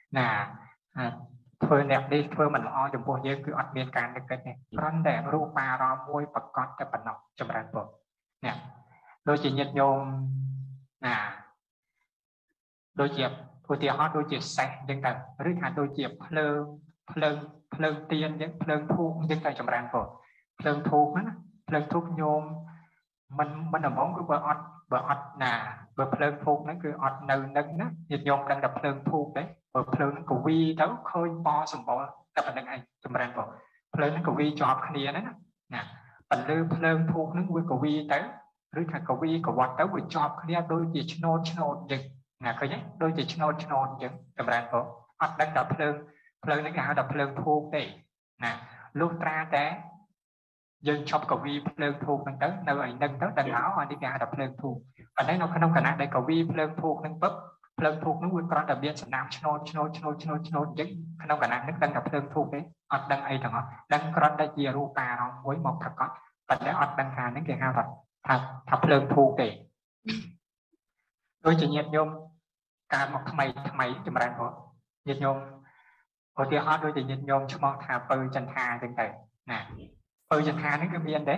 เพื่อเนี่ยนี่เพื่อมันละจำพวกเยอะคืออดเมียนการนึกกระเนี่ยร้อนแต่รูปารมณ์มวยประกอบแต่ปนกจำเป็นเพราะเนี่ยโดยจีนโยมโดยเจียบผู้ที่ฮอตโดยเจียบแสงยังไงหรือหาโดยเจียบเพลิงเตียนยังเพลิงทูยังไงจำแรงก่อนเพลิงทูนะเพลิงทูโยมมันหนมองคือเบอร์ออดเบอร์เพลิงทูนั่นคือออดนึงนะโยมดังดับเพลิงทูđấyเบอร์เพลิงนั่นก็วีเท่าเคยปอสมบูรณ์แต่เป็นยังไงจำแรงก่อนเพลิงนั่นก็วีจอบคดีนั้นนะปันลือเพลิงทูนั่นก็วีเท่าหรือถ้ากวีก็วัดแล้ววิจอบเขาเรียกโดยจีชโนยังเคยเนี่ยโดยจีชโนยังจำแรงผมอัดดังดับเพลิงนั่นก็หาดับเพลิงทูได้ลูกตราแต่ยังชอบกวีเพลิงทูนั่นเต้ในไอ้นั่นเต้ดังเอาอันนี้ก็หาดับเพลิงทูอันนี้เราขนมขนาดได้กวีเพลิงทูนั่นปุ๊บเพลิงทูนั่นวิ่งกระดับเบียนสนามชโนยังขนมขนาดนั้นดังดับเพลิงทูได้อัดดังไอ้ต่างดังกระดับเยียรูปาเราไว้มองประกอบปัจจัยอัดดังการนั่นก็หาดับทับเพลิงทูเตะโดยจะเงียบโยมการมองทำไมจำแรงเพราะเงียบโยมพอที่ฮอตโดยจะเงียบโยมชั่วโมงทาปืนจันทาจังแต่ปืนจันทานี่ก็เมียนเด้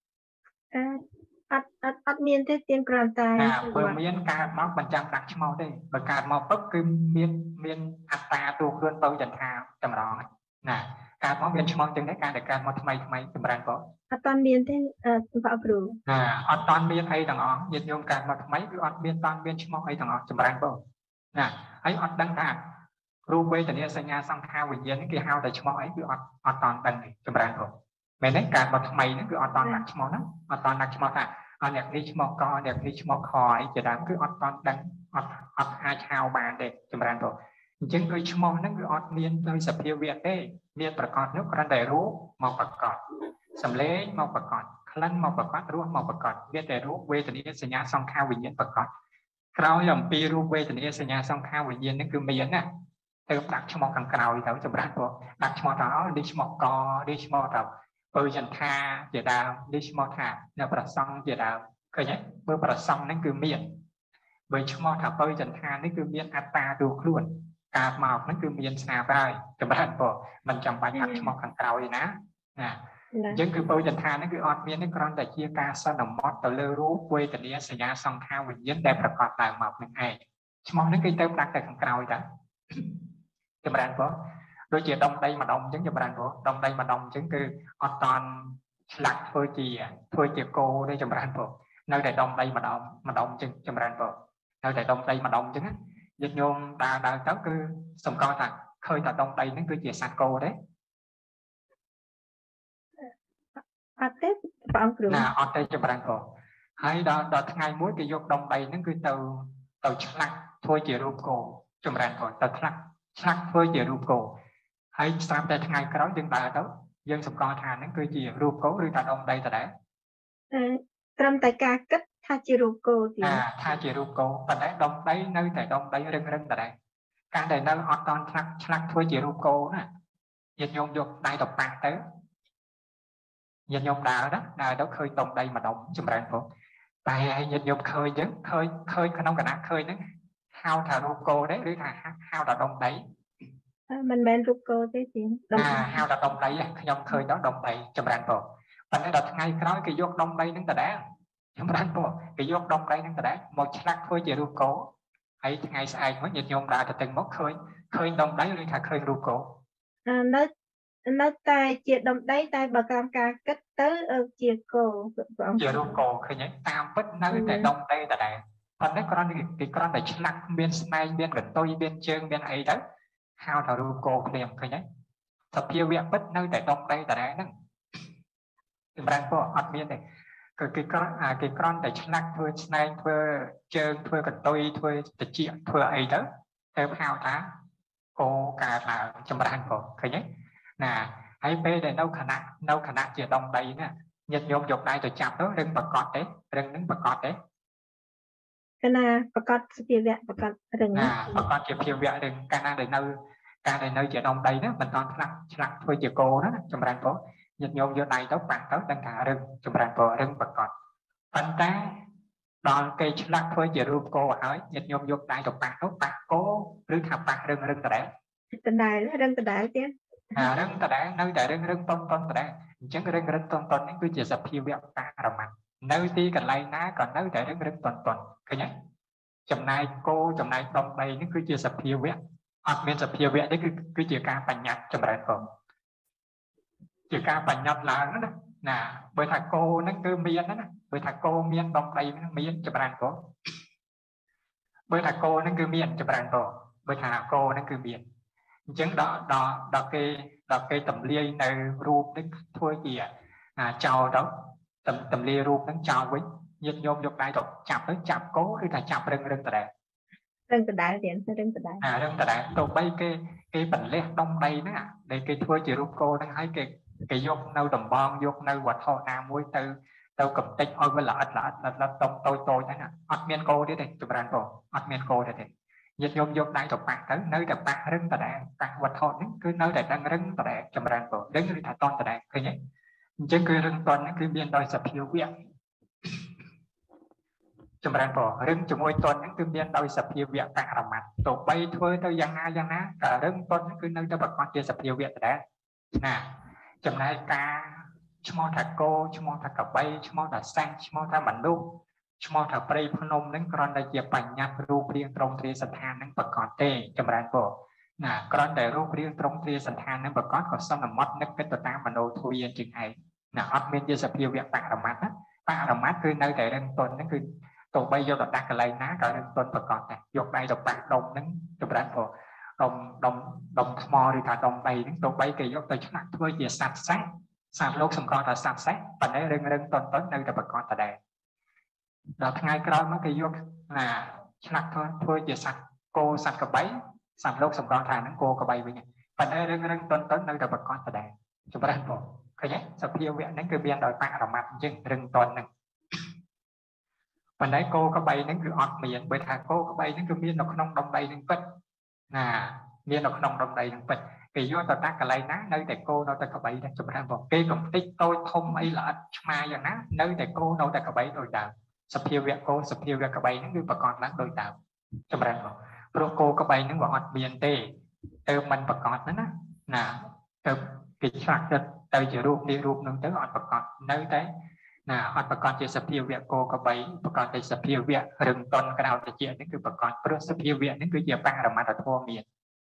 อัดเมียนได้เตรียมกราวตาย
ปืนเมียนการมองบรรจับดักชั่วโมงได้บรรการมองปุ๊บคือเมียนอัตราตัวเคลื่อนปืนจันทาจำลองการมองเมียนชั่วโมงจังได้การมองทำไมจำแรงเพราะ
ตอนเมียนได้ฝ่าครู
ตอนเมียนไอ้ต่างอ๋อยึดโยมการมาทำไมคือเมียนตอนเมียนชั่วโมงไอ้ต่างอ๋อจำแรงเปล่าไอ้ดังขาดรูปเวทนี้สัญญาสังขารวิญญาณนี่คือฮาวแต่ชั่วโมงไอ้คือตอนดังจำแรงเปล่าแม้ในการมาทำไมนั่นคือตอนหนักชั่วโมงนั้นตอนหนักชั่วโมงเนี่ยนี่ชั่วโมงกอเนี่ยนี่ชั่วโมงคอไอ้จะดังคือตอนดังอาชาวบานเด็กจำแรงเปล่าจึงคือชั่วโมงนั่นคือเมียนโดยสัพเพเวียได้เมียนประกอบนึกกระไดรู้มาประกอบสำเร็จมาประกอบคลั่นมาประกอบรู้มาประกอบเวียแต่รู้เวทนี้สัญญาสังขารวิญญาณประกอบเราอย่างปีรู้เวทนี้สัญญาสังขารวิญญาณนั่นคือเมียนเติมดักชั่วโมงกลางกลางอีกแล้วจำได้ปะดักชั่วโมงเราดิชั่วโมงกอดิชั่วโมงเราปืนจันทาเจดาวดิชั่วโมงถาเนี่ยประซองเจดาวเคยไหมเมื่อประซองนั่นคือเมียนเบอร์ชั่วโมงถาปืนจันทานี่คือเมียนอัตตาดูคล้วนการหมอกนั่นคือเมียนสนาได้จำได้ปะมันจำไปดักชั่วโมงกลางกลางอีกนะยังคือปืนจันทานั่นคือเมียนนี่กรอนแต่เชียการสนมมอดแต่เลือรู้เวทนี้สัญญาสังขารวิญญาณได้ประกอบต่างหมอกหนึ่งไอ้ชั่วโมงนั่นคือเติมดักแต่กลางกลางอีกแล้วจำได้ปะโดยเฉพาะได้มาดมจึงจำได้ปะได้มาดมจึงคือตอนหลักเพื่อเจียโกได้จำได้ปะnơi đại đông đây mà đông chừng chừng rèn vợ nơi đại đông đây mà đông chừng á dịch nhôm đào cháu cứ sòng coi thằng khơi tại đông đây nó cứ chia sạt cô đấy
Tết phạm rồi
ở đây chừng rèn vợ hay đó ngày muối cái dục đông đây nó cứ từ chặt thôi chỉ rụp cổ ចម្រើនផងតើឆ្លាក់ធ្វើជារូបគោហើយស្រាប់តែថ្ងៃក្រោយយើងដើរទៅយើងសម្គាល់ថាហ្នឹងគឺជារូបគោឬថាដុំដីដដែល
ត្រឹមតែការគិតថាជារូបគោទៀត
ថាជារូបគោប៉ុន្តែដុំដីនៅតែដុំដីរឹងដដែលការដែលនៅអត់តន់ឆ្លាក់ធ្វើជារូបគោណាញាតិញោមយកដៃទៅប៉ះទៅញាតិញោមដើរទៅឃើញដុំដីមួយដុំចម្រើនផងតែឲ្យញាតិញោមឃើញចឹងឃើញក្នុងគណៈឃើញហ្នឹងហៅថារូបគោទេឬថាហៅថាដុំដី
មិនមែនរូបគោទេទៀត
ហៅថាដុំដីខ្ញុំឃើញដល់ដុំដីចម្រើនផងប៉ុន្តែដល់ថ្ងៃក្រោយគេយកដុំដីហ្នឹងដដែលចម្រើនផងគេយកដុំដីហ្នឹងដដែលមកឆ្លាក់ធ្វើជារូបគោហើយថ្ងៃស្អែកមកញាតិញោមដើរទៅទាំងមកឃើញដុំដីឬថាឃើញរូបគោ
នៅតែជាដុំដីតែបើតាមការគិតទៅជាគោ
ជារូបគោឃើញទេតាមពិតនៅតែដុំដីដដែលប៉ុន្តែគ្រាន់តែឆ្លាក់មានស្នែងមានកន្ទុយមានជើងមានអីទៅហៅថារូបគោភ្លាមឃើញទេសភាវៈពិតនៅតែដុំដីដដែលហ្នឹងចម្រើនពោអត់មានទេគឺគេគ្រាន់តែឆ្លាក់ធ្វើស្នែងធ្វើជើងធ្វើកន្ទុយធ្វើតិចធ្វើអីទៅហៅថាគោកើតឡើងចម្រើនពោឃើញទេណាហើយពេលដែលនៅខណៈជាដុំដីណាញាតិញោមយកដៃទៅចាប់ទៅរឹងប្រកបទេរឹងហ្នឹងប្រកបទេ
កាលណាប្រកបសភាវៈប្រកបរឹង
ប្រកបជាភាវៈរឹងកាលណាដែលនៅជាដុំដីណាមិនតន់ឆ្លាក់ធ្វើជាគោណាចម្រើនពោញាតិញោមយកដៃទៅប៉ះទៅដឹងថារឹងចម្រើនពោរឹងប្រកបប៉ុន្តែដល់គេឆ្លាក់ធ្វើជារូបគោហើយញាតិញោមយកដៃទៅប៉ះគោឬថាប៉ះរឹងដដែល
រឹងដដែលទៀត
រឹងដដែលនៅតែរឹងតន់ដដែលអញ្ចឹងរឹងតន់នេះគឺជាសភាវៈបរមត្តនៅទីកន្លែងណាក៏នៅតែរឹងតន់ឃើញទេចំណែកគោចំណែកដុំដីនេះគឺជាសភាវៈអត់មានសភាវៈទេគឺជាការបញ្ញត្តិចម្រើនផងជាការបញ្ញត្តិឡើងណាបើថាគោហ្នឹងគឺមានណាបើថាគោមានដុំដីហ្នឹងមានចម្រើនផងបើថាគោហ្នឹងគឺមានចម្រើនផងបើថាគោហ្នឹងគឺមានអញ្ចឹងដល់គេតម្លាយនៅរូបនេះធ្វើជាចោលទៅតម្លាយរូបហ្នឹងចោលវិញញាតិញោមយកដៃទៅចាប់គោឬថាចាប់រឹងដដែល
រឹងដដែលទៀតរឹងដដែល
រឹងដដែលទៅបីគេបន្លះដុំដីហ្នឹងដែលគេធ្វើជារូបគោហ្នឹងហើយគេយកនៅដំបងយកនៅវត្ថុណាមួយទៅកំទេចឲ្យវាល្អិតតុំតូចហ្នឹងអត់មានគោទៀតទេចម្រើនបងអត់មានគោទេញាតិញោមយកដៃទៅប៉ះទៅនៅតែប៉ះរឹងដដែលប៉ះវត្ថុហ្នឹងគឺនៅតែដឹងរឹងដដែលចម្រើនបងរឹងឬថាតន់ដដែលឃើញទេអញ្ចឹងគឺរឹងតន់ហ្នឹងគឺមានដោយសភាវៈចម្រើនបងរឹងជាមួយតន់ហ្នឹងគឺមានដោយសភាវៈបរមត្តទៅបីធ្វើទៅយ៉ាងណាក៏រឹងតន់ហ្នឹងគឺនៅតែប្រកបជាសភាវៈដដែលណាចំណែកការឈ្មោះថាគោឈ្មោះថាកបីឈ្មោះថាសេះឈ្មោះថាមនុស្សឈ្មោះថាព្រៃភ្នំហ្នឹងគ្រាន់តែជាបញ្ញត្តិរូបរាងត្រង់ទ្រាសថានហ្នឹងប្រកបទេចម្រើនពោណាគ្រាន់តែរូបរាងត្រង់ទ្រាសថានហ្នឹងប្រកបក៏សន្មត់នឹកគិតទៅតាមមโนទ្វារជាងឯងណាអត់មានជាសភាវៈបរមត្តណាបរមត្តគឺនៅតែរឹងទន់ហ្នឹងគឺទោះបីយកទៅដាក់កន្លែងណាក៏រឹងទន់ប្រកបដែរយកដៃទៅប៉ះដុំហ្នឹងចម្រើនពោដុំថ្មឬថាដុំដីហ្នឹងទោះបីគេយកទៅឆ្លាក់ធ្វើជាសត្វសេះសត្វលោកសម្គាល់ថាសត្វសេះប៉ុន្តែរឹងតន់នៅតែប្រកបដដែលដល់ថ្ងៃក្រោយមកគេយកឆ្លាក់ធ្វើជាសត្វគោសត្វកបីសត្វលោកសម្គាល់ថាហ្នឹងគោកបីវិញប៉ុន្តែរឹងតន់នៅតែប្រកបដដែលចម្រើនបងឃើញទេសភាវៈហ្នឹងគឺមានដោយបរមត្តអញ្ចឹងរឹងតន់ហ្នឹងប៉ុន្តែគោកបីហ្នឹងគឺអត់មានបើថាគោកបីហ្នឹងគឺមាននៅក្នុងដុំដីហ្នឹងពិតណាមាននៅក្នុងដុំដីហ្នឹងពិតគេយកទៅដាក់កន្លែងណានៅតែគោនៅតែកបីដែរចម្រើនបងគេកំតិចតូចធំអីល្អិតឆ្មាយ៉ាងណានៅតែគោនៅតែកបីដូចដើមសភាវៈគោសភាវៈកបីហ្នឹងគឺប្រកបឡើងដូចដើមចម្រើនបងព្រោះគោកបីហ្នឹងវាអត់មានទេទៅមិនប្រកបណាទៅគេឆ្លាក់ទៅជារូបនេះរូបហ្នឹងទៅអត់ប្រកបនៅតែណាអត់ប្រកបជាសភាវៈគោកបីប្រកបតែសភាវៈរឹងតន់ក្រៅតិចនេះគឺប្រកបព្រោះសភាវៈនេះគឺជាបរមត្តធម៌មាន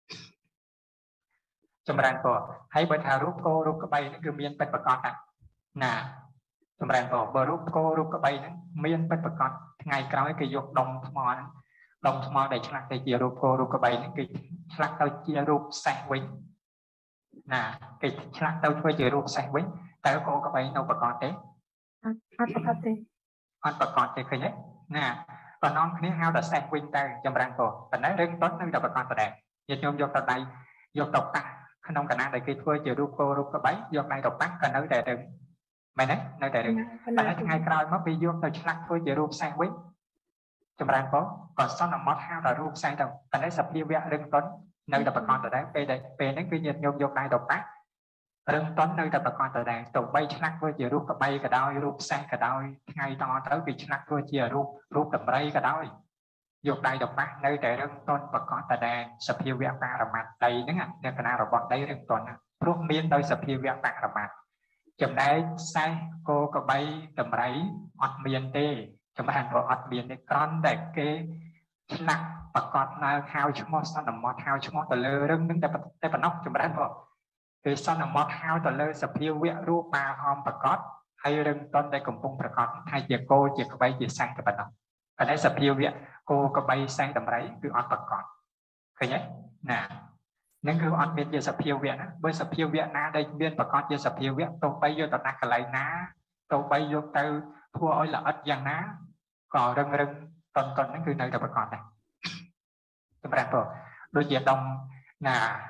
ចម្រើនពរហើយបើថារូបគោរូបក្បីនេះគឺមានពិតប្រកបណាចម្រើនពរបើរូបគោរូបក្បីហ្នឹងមានពិតប្រកបថ្ងៃក្រោយគេយកដុំថ្មដែលឆ្លាក់ទៅជារូបគោរូបក្បីហ្នឹងគឺឆ្លាក់ទៅជារូបសេះវិញណាគេឆ្លាក់ទៅធ្វើជារូបសេះវិញតើគោក្បីនៅប្រកបទេ
អត់ប្រកបទេ
ឃើញទេណា còn non cái hao là sang win tay trong răng cổ và nói rừng tốt nơi đập con tờ đèn nhiệt nhôm vô tờ đây vô độc ta không cả năng để khi thua chiều rup có bấy vô này độc tác cần nơi để đừng mày đấy nơi để đừng và nói ngày cày mất bị vô từ lắc thua chiều rup sang win trong răng cổ còn sau là mót hao là rup sang đâu và nói sập yêu vẽ rừng tốt nơi đập con tờ đèn về đến cái nhiệt nhôm vô này độc tác rừng tốt nơi đập con tờ đèn tàu bay lắc thua chiều rup có bay cả đôi rup sang cả đôi ngày to tới bị lắc thua chiều rup đập bay cả đôi dục đây độc bác nơi để rừng tôn và có tà đàn sập hiu vẹn ta là mặt đây nữa ạ nên cái nào là bọn đây rừng tôn lúc miên đôi sập hiu vẹn ta là mặt chấm đấy sai cô có bay tầm đấy ọt miên tê chấm hàng của ọt miên để con để cái nặng và con là hao chúng mò sao nằm mọt hao chúng mò tờ lơ rừng đứng tại phần nóc chấm đấy của cái sao nằm mọt hao tờ lơ sập hiu vẹn ru ba hòm và con hay rừng tôn đây cùng cung và con hay chỉ cô chỉ có bay chỉ sang cái phần nóc ở đây sập hiu vẹn cô có bay sang tầm đấy cứ ọt bật còn khởi nhé nè nên cứ ọt miên về sập hiu viện với sập hiu viện na đây biên bật con về sập hiu viện tôi bay vô tận nát cái lấy ná tôi bay vô từ thua ơi là ít giang ná còn rừng tuần nó cứ nơi tập bật còn này chúng ta rồi đôi chia đông là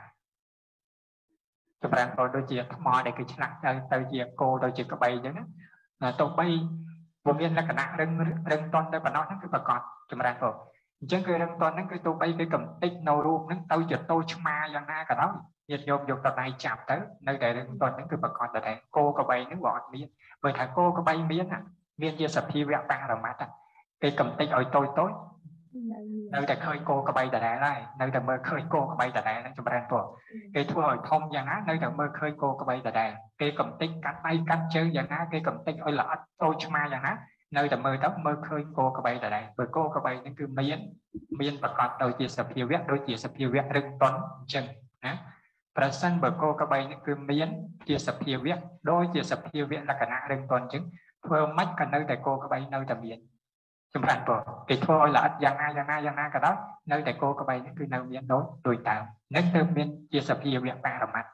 chúng ta rồi đôi chia mò để cái nặng từ chia cô đôi chia có bay chứ là tôi bay một miền là cái nặng rừng tuần đây và nó cứ bật còn chúng ta rồi chẳng cái rừng tuần nó cứ tôi bay cái cầm tích nâu ruột nó tôi giật tôi chma giang na cả đó nhiệt nhôm dục tập này chạm tới nơi để rừng tuần nó cứ bật còn tại đây cô có bay nó gọt miên bởi thằng cô có bay miên à miên chia sập hiu vẹn ta rồi mát cái cầm tích ở tôi tối nơi để khơi cô có bay tại đây này nơi để mơ khơi cô có bay tại đây nó chúng ta rồi cái thua hỏi thông giang á nơi để mơ khơi cô có bay tại đây cái cầm tích cắt tay cắt chân giang á cái cầm tích ơi là tôi chma giang á nơi tầm mơ đó mơ khơi cô có bay tại đây bởi cô có bay nó cứ miên và còn đôi chia sập hiu vẹn đôi chia sập hiu vẹn rừng tuần chân á và sân bởi cô có bay nó cứ miên chia sập hiu vẹn đôi chia sập hiu vẹn là cả nạ rừng tuần chứng thua mắt cả nơi để cô có bay nơi tầm miên chúng ta rồi cái thôi là ít giang na cả đó nơi để cô có bay nó cứ nơi miên đối đôi tạo nếu từ miên chia sập hiu vẹn ba đồng mặt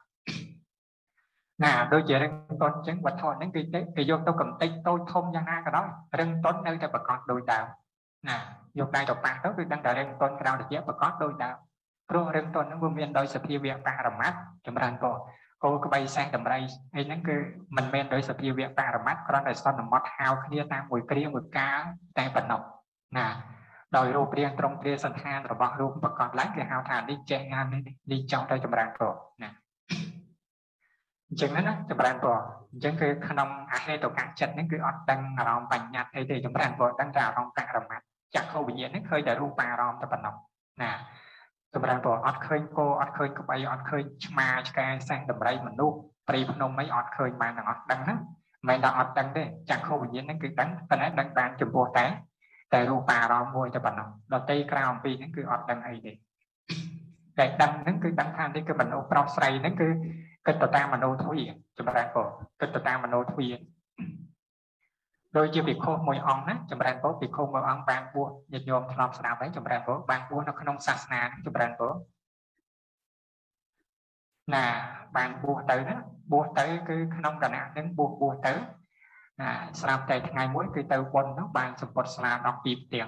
nè đôi chị rừng tuần chứng vật thôi đến cái vô tôi cầm tay tôi thông giang na cả đó rừng tuần nơi để bà con đôi tạo nè dục này đọc bạn đó cứ đang đợi rừng tuần cái nào để chế bà con đôi tạo rồi rừng tuần nó vừa miên đôi sập hiu vẹn ba đồng mắt chúng ta rồi cô có bay sang tầm đây hay nó cứ mình men đôi sập hiu vẹn ba đồng mắt còn lại son là mót hao kia ta mùi cá tay vận động nè đòiรูป riêng ตรง ព្រះសន្តាន របស់ រូប ប្រកប ឡើង គេ ហៅ ថា នេះ ចេះ ងាន នេះ ចង់ ទៅ ចម្រើន ព្រោះ ណា អញ្ចឹង ណា ចម្រើន ព្រោះ អញ្ចឹង គឺ ក្នុង អាហេតុកៈ ចិត្ត ហ្នឹង គឺ អត់ ដឹង អារម្មណ៍ បញ្ញត្តិ អី ទេ ចម្រើន ព្រោះ ដឹង តែ អារម្មណ៍ កៈ រមត្ត ចក្ខុ វិញ្ញាណ ហ្នឹង ឃើញ តែ រូបារម្មណ៍ តែ ប៉ុណ្ណោះ ណា ចម្រើន ព្រោះ អត់ ឃើញ គោ អត់ ឃើញ ក្បី អត់ ឃើញ ឆ្មា ឆ្កែ សេះ ដំរី មនុស្ស ព្រៃ ភ្នំ អី អត់ ឃើញ បាន ទាំង អស់ ដឹង ណា មិន ថា អត់ ដឹង ទេ ចក្ខុ វិញ្ញាណ ហ្នឹង គឺ ដឹង ប៉ុន្តែ ដឹង បាន ចំពោះ តែ រូបារម្មណ៍ មួយ តែ ប៉ុណ្ណោះ ដល់ ទី ក្រៅ អំពី ហ្នឹង គឺ អត់ ដឹង អី ទេ តែ ដឹង ហ្នឹង គឺ ដឹង ថា នេះ គឺ មនុស្ស ប្រុស ស្រី ហ្នឹង គឺ គិត ទៅ តាម មโน ទ្វារ ចម្រើន ព្រោះ គិត ទៅ តាម មโน ទ្វារ ដោយ ជា ភិក្ខុ មួយ អង្គ ណា ចម្រើន ព្រោះ ភិក្ខុ មួយ អង្គ បាន បួស ញាតិញោម ធ្លាប់ ស្ដាប់ ហើយ ចម្រើន ព្រោះ បាន បួស នៅ ក្នុង សាសនា ចម្រើន ព្រោះ ណា បាន បួស ទៅ ណា បួស ទៅ គឺ ក្នុង គណៈ ហ្នឹង បួស ទៅ ណា ស្រាប់ តែ ថ្ងៃ មួយ គឺ ទៅ បុណ្យ នោះ បាន សម្ពុត ស្លា 12 ផ្ទាំង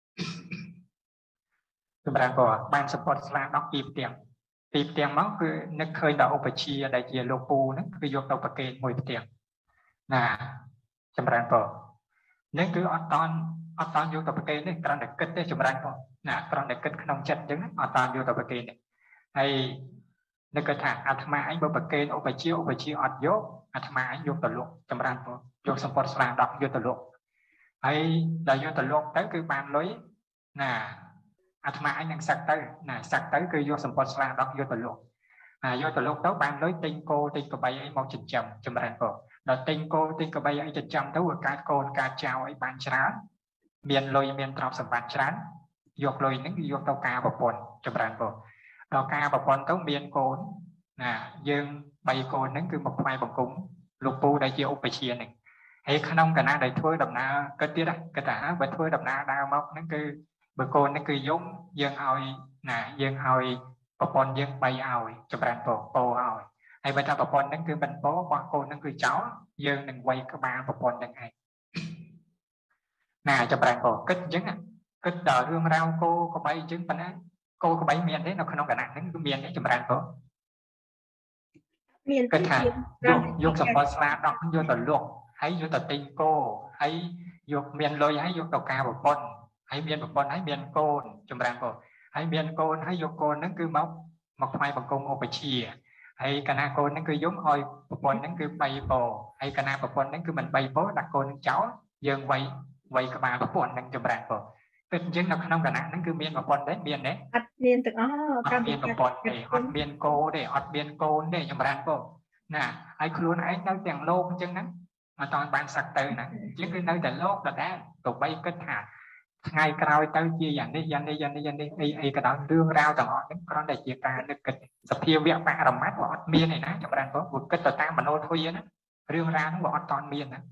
ចម្រើន ព្រោះ បាន សម្ពុត ស្លា 12 ផ្ទាំង ពីផ្ទាំងមកគឺនឹកឃើញដល់ឧបជាដែលជាលោកពូហ្នឹងគឺយកទៅប្រគេនមួយផ្ទាំងណាចម្រើនព្រោះនេះគឺអត់តន់យកទៅប្រគេនទេគ្រាន់តែគិតទេចម្រើនព្រោះណាគ្រាន់តែគិតក្នុងចិត្តអញ្ចឹងអត់តន់យកទៅប្រគេនទេហើយនឹកថាអាត្មាឯងបើប្រគេនឧបជាអត់យកអាត្មាឯងយកទៅលក់ចម្រើនព្រោះយកសម្ពត់ស្លា10យកទៅលក់ហើយដល់យកទៅលក់ទៅគឺបានលុយណាអាត្មាឯងនឹងសឹកទៅណាសឹកទៅគឺយកសម្ពត់ស្លា10យកទៅលក់យកទៅលក់ទៅបានលុយទិញគោទិញក្របីអីមកចិញ្ចឹមចម្រើនព្រោះដល់ទិញគោទិញក្របីអីចិញ្ចឹមទៅវាកើតកូនកើតចៅអីបានច្រើនមានលុយមានទ្រព្យសម្បត្តិច្រើនយកលុយហ្នឹងយកទៅការប្រពន្ធចម្រើនព្រោះដល់ការប្រពន្ធទៅមានកូនណាយើង3កូនហ្នឹងគឺមកថ្វាយបង្គំលោកពូដែលជាឧបជាហ្នឹងហើយក្នុងគណៈដែលធ្វើដំណើរគិតទៀតគេថាបើធ្វើដំណើរដើរមកហ្នឹងគឺបើកូនហ្នឹងគឺយំយើងឲ្យណាយើងឲ្យប្រពន្ធយើង3ឲ្យចម្រើនពោឲ្យហើយបើថាប្រពន្ធហ្នឹងគឺមិនពោបោះកូនហ្នឹងគឺចោលយើងនឹងវាយក្បាលប្រពន្ធហ្នឹងឯងណាចម្រើនពោគិតអញ្ចឹងគិតដល់រឿងរ៉ាវគោក្បីចឹងប៉ុណ្ណាគោក្បីមានទេនៅក្នុងគណៈហ្នឹងគឺមានទេចម្រើនបងគិតថាយកសម្បល់ស្លាដកយកទៅលក់ហើយយកទៅទិញគោហើយយកមានលុយហើយយកទៅការប្រពន្ធហើយមានប្រពន្ធហើយមានកូនចម្រើនបងហើយមានកូនហើយយកកូនហ្នឹងគឺមកថ្វាយបង្គំឧបជាហើយកណាកូនហ្នឹងគឺយំឲ្យប្រពន្ធហ្នឹងគឺ3ពោហើយកណាប្រពន្ធហ្នឹងគឺមិន3ពោដាក់កូននឹងចោលយើងវាយក្បាលប្រពន្ធហ្នឹងចម្រើនបងគិតអញ្ចឹងនៅក្នុងគណៈហ្នឹងគឺមានប្រពន្ធទេមានទេ
អត់មានទាំងអស់
អត់មានប្រពន្ធទេអត់មានកោទេអត់មានកូនទេចម្រើនបងណាហើយខ្លួនឯងនៅទាំងលោកអញ្ចឹងហ្នឹងអត់តបានសឹកទៅណាអញ្ចឹងគឺនៅតែលោកដដែលទោះបីគិតថាថ្ងៃក្រោយទៅជាយ៉ាងនេះយ៉ាងនេះយ៉ាងនេះយ៉ាងនេះអីក៏ដោយរឿងរ៉ាវទាំងអស់ហ្នឹងគ្រាន់តែជាការនឹកគិតសភាវៈបរមត្តវាអត់មានឯណាចម្រើនបងគិតទៅតាមមโนទ្វាណារឿងរ៉ាវហ្នឹងវាអត់តមានណា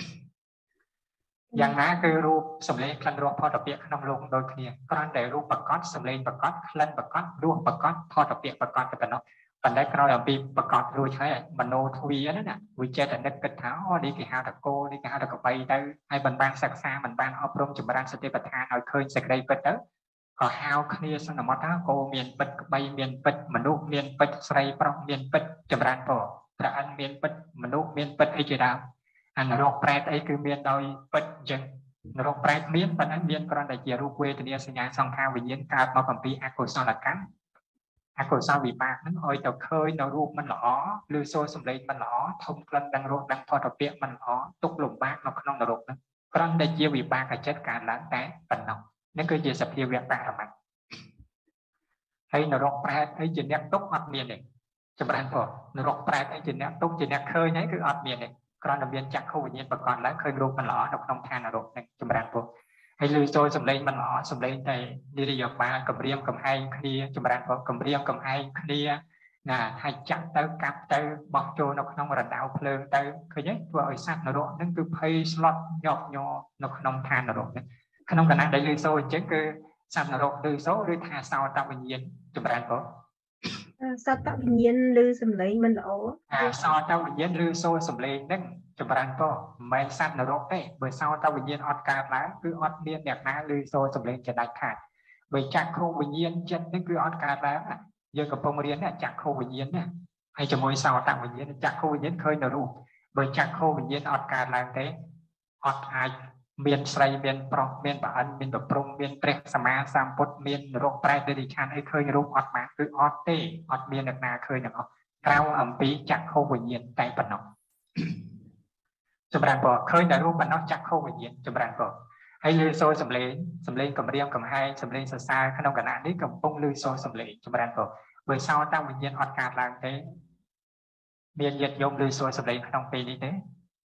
យ៉ាងណាគឺរូបសម្លេងក្លិនរសផតពាក្យក្នុងលោកដូចគ្នាគ្រាន់តែរូបប្រកបសម្លេងប្រកបក្លិនប្រកបរសប្រកបផតពាក្យប្រកបតែប៉ុណ្ណោះប៉ុន្តែក្រោយអំពីប្រកបរួចហើយមโนទ្វាហ្នឹងណាវាចេះតែនឹកគិតថាអូនេះគេហៅថាគោនេះគេហៅថាក្បីទៅហើយមិនបានសិក្សាមិនបានអប់រំចម្រើនសតិប្បដ្ឋានឲ្យឃើញសេចក្តីពិតទៅក៏ហៅគ្នាសន្មតថាគោមានពិតក្បីមានពិតមនុស្សមានពិតស្រីប្រុសមានពិតចម្រើនពរព្រះអិនមានពិតមនុស្សមានពិតអីជាដើមអានរកប្រែតអីគឺមានដោយពិតអញ្ចឹងនរកប្រែតមានប៉ុន្តែមានគ្រាន់តែជារូបវេទនាសញ្ញាសង្ខារវិញ្ញាណកើតមកអំពីអកុសលកម្មអកុសលវិបាកហ្នឹងឲ្យទៅឃើញនៅរូបមិនល្អឬសូរសម្លេងមិនល្អធំក្លិនដឹងរសដឹងផតពាក្យមិនល្អទុកលំបាកនៅក្នុងនរកហ្នឹងគ្រាន់តែជាវិបាកចិត្តកើតឡើងតែប៉ុណ្ណោះនេះគឺជាសភាវៈបរមត្តហើយនរកប្រែតអីជាអ្នកទុកអត់មានទេចម្រើនផងនរកប្រែតអីជាអ្នកទុកជាអ្នកឃើញហើយគឺអត់មានទេគ្រាន់តែមានចក្ខុវិញ្ញាណប្រកបឡើងឃើញរូបមិនល្អនៅក្នុងឋាននរកហ្នឹងចម្រើនពុទ្ធហើយលើចូលសម្លេងមិនល្អសម្លេងតែនិរិយបាលគម្រាមកំហែងគ្នាចម្រើនពុទ្ធគម្រាមកំហែងគ្នាណាហើយចាក់ទៅកាប់ទៅបោះចូលនៅក្នុងរណ្ដៅភ្លើងទៅឃើញទេធ្វើឲ្យសត្វនរកហ្នឹងគឺភ័យស្លត់ញាប់ញ័រនៅក្នុងឋាននរកហ្នឹងក្នុងគណៈដែលលើចូលអញ្ចឹងគឺសត្វនរកលើចូលឬថាសោតវិញ្ញាណចម្រើនពុទ្ធ
សតវិញ្ញាណឬសម្លេងមិនល្អ
សោតវិញ្ញាណឬសូរសម្លេងហ្នឹងចម្រើនពរមិនមែនសត្វនរកទេបើសោតវិញ្ញាណអត់កើតឡើងគឺអត់មានអ្នកណាឬសូរសម្លេងជាដាច់ខាតបើចក្ខុវិញ្ញាណចិត្តហ្នឹងគឺអត់កើតឡើងយើងកំពុងរៀនចក្ខុវិញ្ញាណណាហើយជាមួយសោតវិញ្ញាណចក្ខុវិញ្ញាណឃើញនៅរូបបើចក្ខុវិញ្ញាណអត់កើតឡើងទេអត់អាចមានស្រីមានប្រុសមានប្រអិនមានប្រព្រំមានព្រះសម្មាសម្ពុទ្ធមាននរកប្រែតរិឆានអីឃើញរូបអត់បានគឺអត់ទេអត់មានអ្នកណាឃើញទាំងអស់ក្រៅអំពីចក្ខុវិញ្ញាណតែប៉ុណ្ណោះចម្រើនពរឃើញតែរូបប៉ុណ្ណោះចក្ខុវិញ្ញាណចម្រើនពរហើយលើសូរសម្លេងកម្រាមកំហែងសម្លេងសរសើរក្នុងគណៈនេះកំពុងលើសូរសម្លេងចម្រើនពរបើសោតវិញ្ញាណអត់កើតឡើងទេមានញាតិញោមលើសូរសម្លេងក្នុងពេលនេះទេ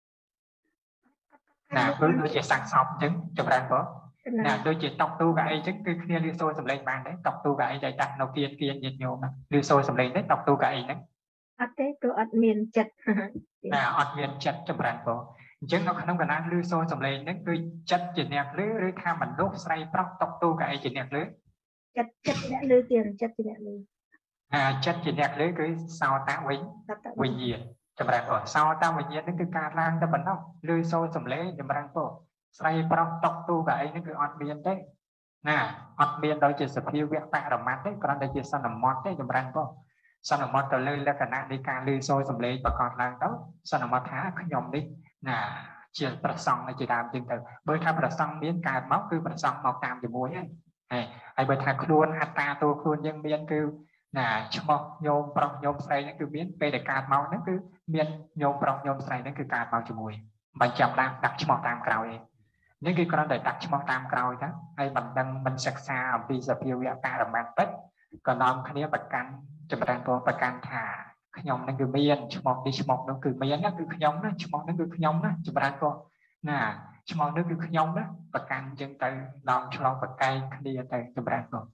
ណាដូចជាសាក់សពអញ្ចឹងចម្រើនបងណាដូចជាតុកទូកៅអីអញ្ចឹងគឺគ្នាលឺសូរសម្លេងបានទេតុកទូកៅអីដែលដាក់នៅគៀនញាតិញោមលឺសូរសម្លេងទេតុកទូកៅអីហ្នឹង
អត់ទេព្រោះអត់មានចិត្ត
ណាអត់មានចិត្តចម្រើនបងអញ្ចឹងនៅក្នុងគណៈលឺសូរសម្លេងហ្នឹងគឺចិត្តជាអ្នកលឺឬថាមនុស្សស្រីប្រុសតុកទូកៅអីជាអ្នកលឺ
ចិត្តអ្នកលឺទៀតចិត្តជាអ្នកលឺ
ចិត្តជាអ្នកលឺគឺសោតវិញ្ញាណចម្រើនពរសោតវិញ្ញាណនេះគឺការឡើងតែប៉ុណ្ណោះឬសូរសម្លេងចម្រើនពរស្រីប្រុសតុកទូកៅអីនេះគឺអត់មានទេណាអត់មានដោយជាសភាវៈបរមត្តទេគ្រាន់តែជាសន្មតទេចម្រើនពរសន្មតទៅលើលក្ខណៈនៃការឮសូរសម្លេងប្រកបឡើងទៅសន្មតថាខ្ញុំនេះណាជាប្រសង់ជាដើមជាងទៅបើថាប្រសង់មានកើតមកគឺប្រសង់មកតាមជាមួយហើយបើថាខ្លួនអត្តាតួខ្លួនយើងមានគឺណាឈ្មោះញោមប្រុសញោមស្រីហ្នឹងគឺមានពេលដែលកើតមកហ្នឹងគឺមានញោមប្រុសញោមស្រីហ្នឹងគឺកើតមកជាមួយមិនចាំដាក់ឈ្មោះតាមក្រោយទេនេះគឺគ្រាន់តែដាក់ឈ្មោះតាមក្រោយទៅហើយមិនដឹងមិនសិក្សាអំពីសភាវៈបរមត្តពិតក៏នាំគ្នាប្រកាន់ចម្រើនពរប្រកាន់ថាខ្ញុំហ្នឹងគឺមានឈ្មោះនេះឈ្មោះនោះគឺមានណាគឺខ្ញុំណាឈ្មោះហ្នឹងគឺខ្ញុំណាចម្រើនពរណាឈ្មោះនេះគឺខ្ញុំណាប្រកាន់អញ្ចឹងទៅនាំឆ្លងប្រកែកគ្នាទៅចម្រើនពរ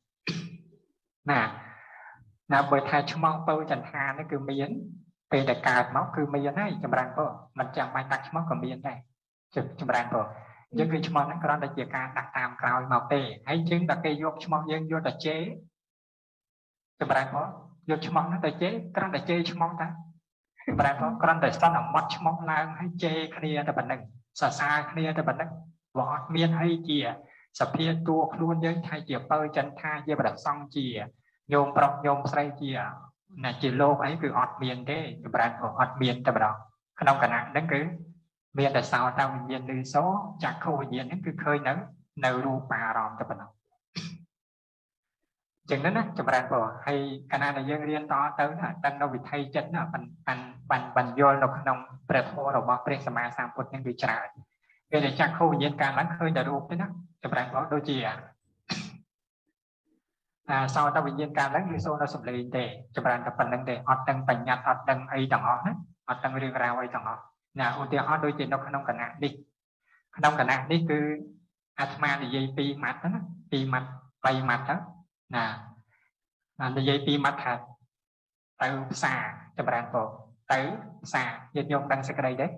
ណាបើថាឈ្មោះពៅចន្ទហានេះគឺមានពេលដែលកើតមកគឺមានហើយចម្រើនពរមិនចាំបាច់ដាក់ឈ្មោះក៏មានដែរចម្រើនពរយើងគឺឈ្មោះហ្នឹងគ្រាន់តែជាការដាក់តាមក្រោយមកទេហើយជាងតែគេយកឈ្មោះយើងយកតែជេរចម្រើនពរយកឈ្មោះហ្នឹងទៅជេរគ្រាន់តែជេរឈ្មោះតាចម្រើនពរគ្រាន់តែសន្មតឈ្មោះឡើងហើយជេរគ្នាតែប៉ុណ្្នឹងសរសើរគ្នាតែប៉ុណ្្នឹងវាអត់មានអីជាสภีตัวคล้วนยังไทยเจียเปอร์จันทาเยบดับซองเจียโยมปรอกโยมใส่เจียน่ะเจียโลกไอ้คืออดเมียนได้จะบรานอดเมียนแต่บดขนมขนาดนั้นคือเมียนแต่สาวตาวิญญาณลือโซจากเข้าวิญญาณนั้นคือเคยนั้นในรูปารามแต่บดจึงนั้นนะจะบรานให้ขณะในยังเรียนต่อเติมนะตั้งเราวิทยจัดนะบรรยลเราขนมเปรตโทเราบอกเปรตสมาสามพุทธยังวิจารณ์เดี๋ยวจากเข้าวิญญาณการนั้นเคยจะรูปด้วยนะจะบรานโดยเจียsau taวิญญาณการนั้นคือโซนเราสมเลยเดจะบรานกับปันนังเดอดดังปัญญาอดดังไอต่างอ๋อนะอดดังเรื่องราวไอต่างอ๋อนะอุทิศโดยเจนเราขนมกันนะดิขนมกันนะนี่คืออาตมาในยัยปีมัดนะปีมัดไปมัดนะในยัยปีมัดหัดเติมสาจะบรานบอกเติมสายันยงดังสกายเด้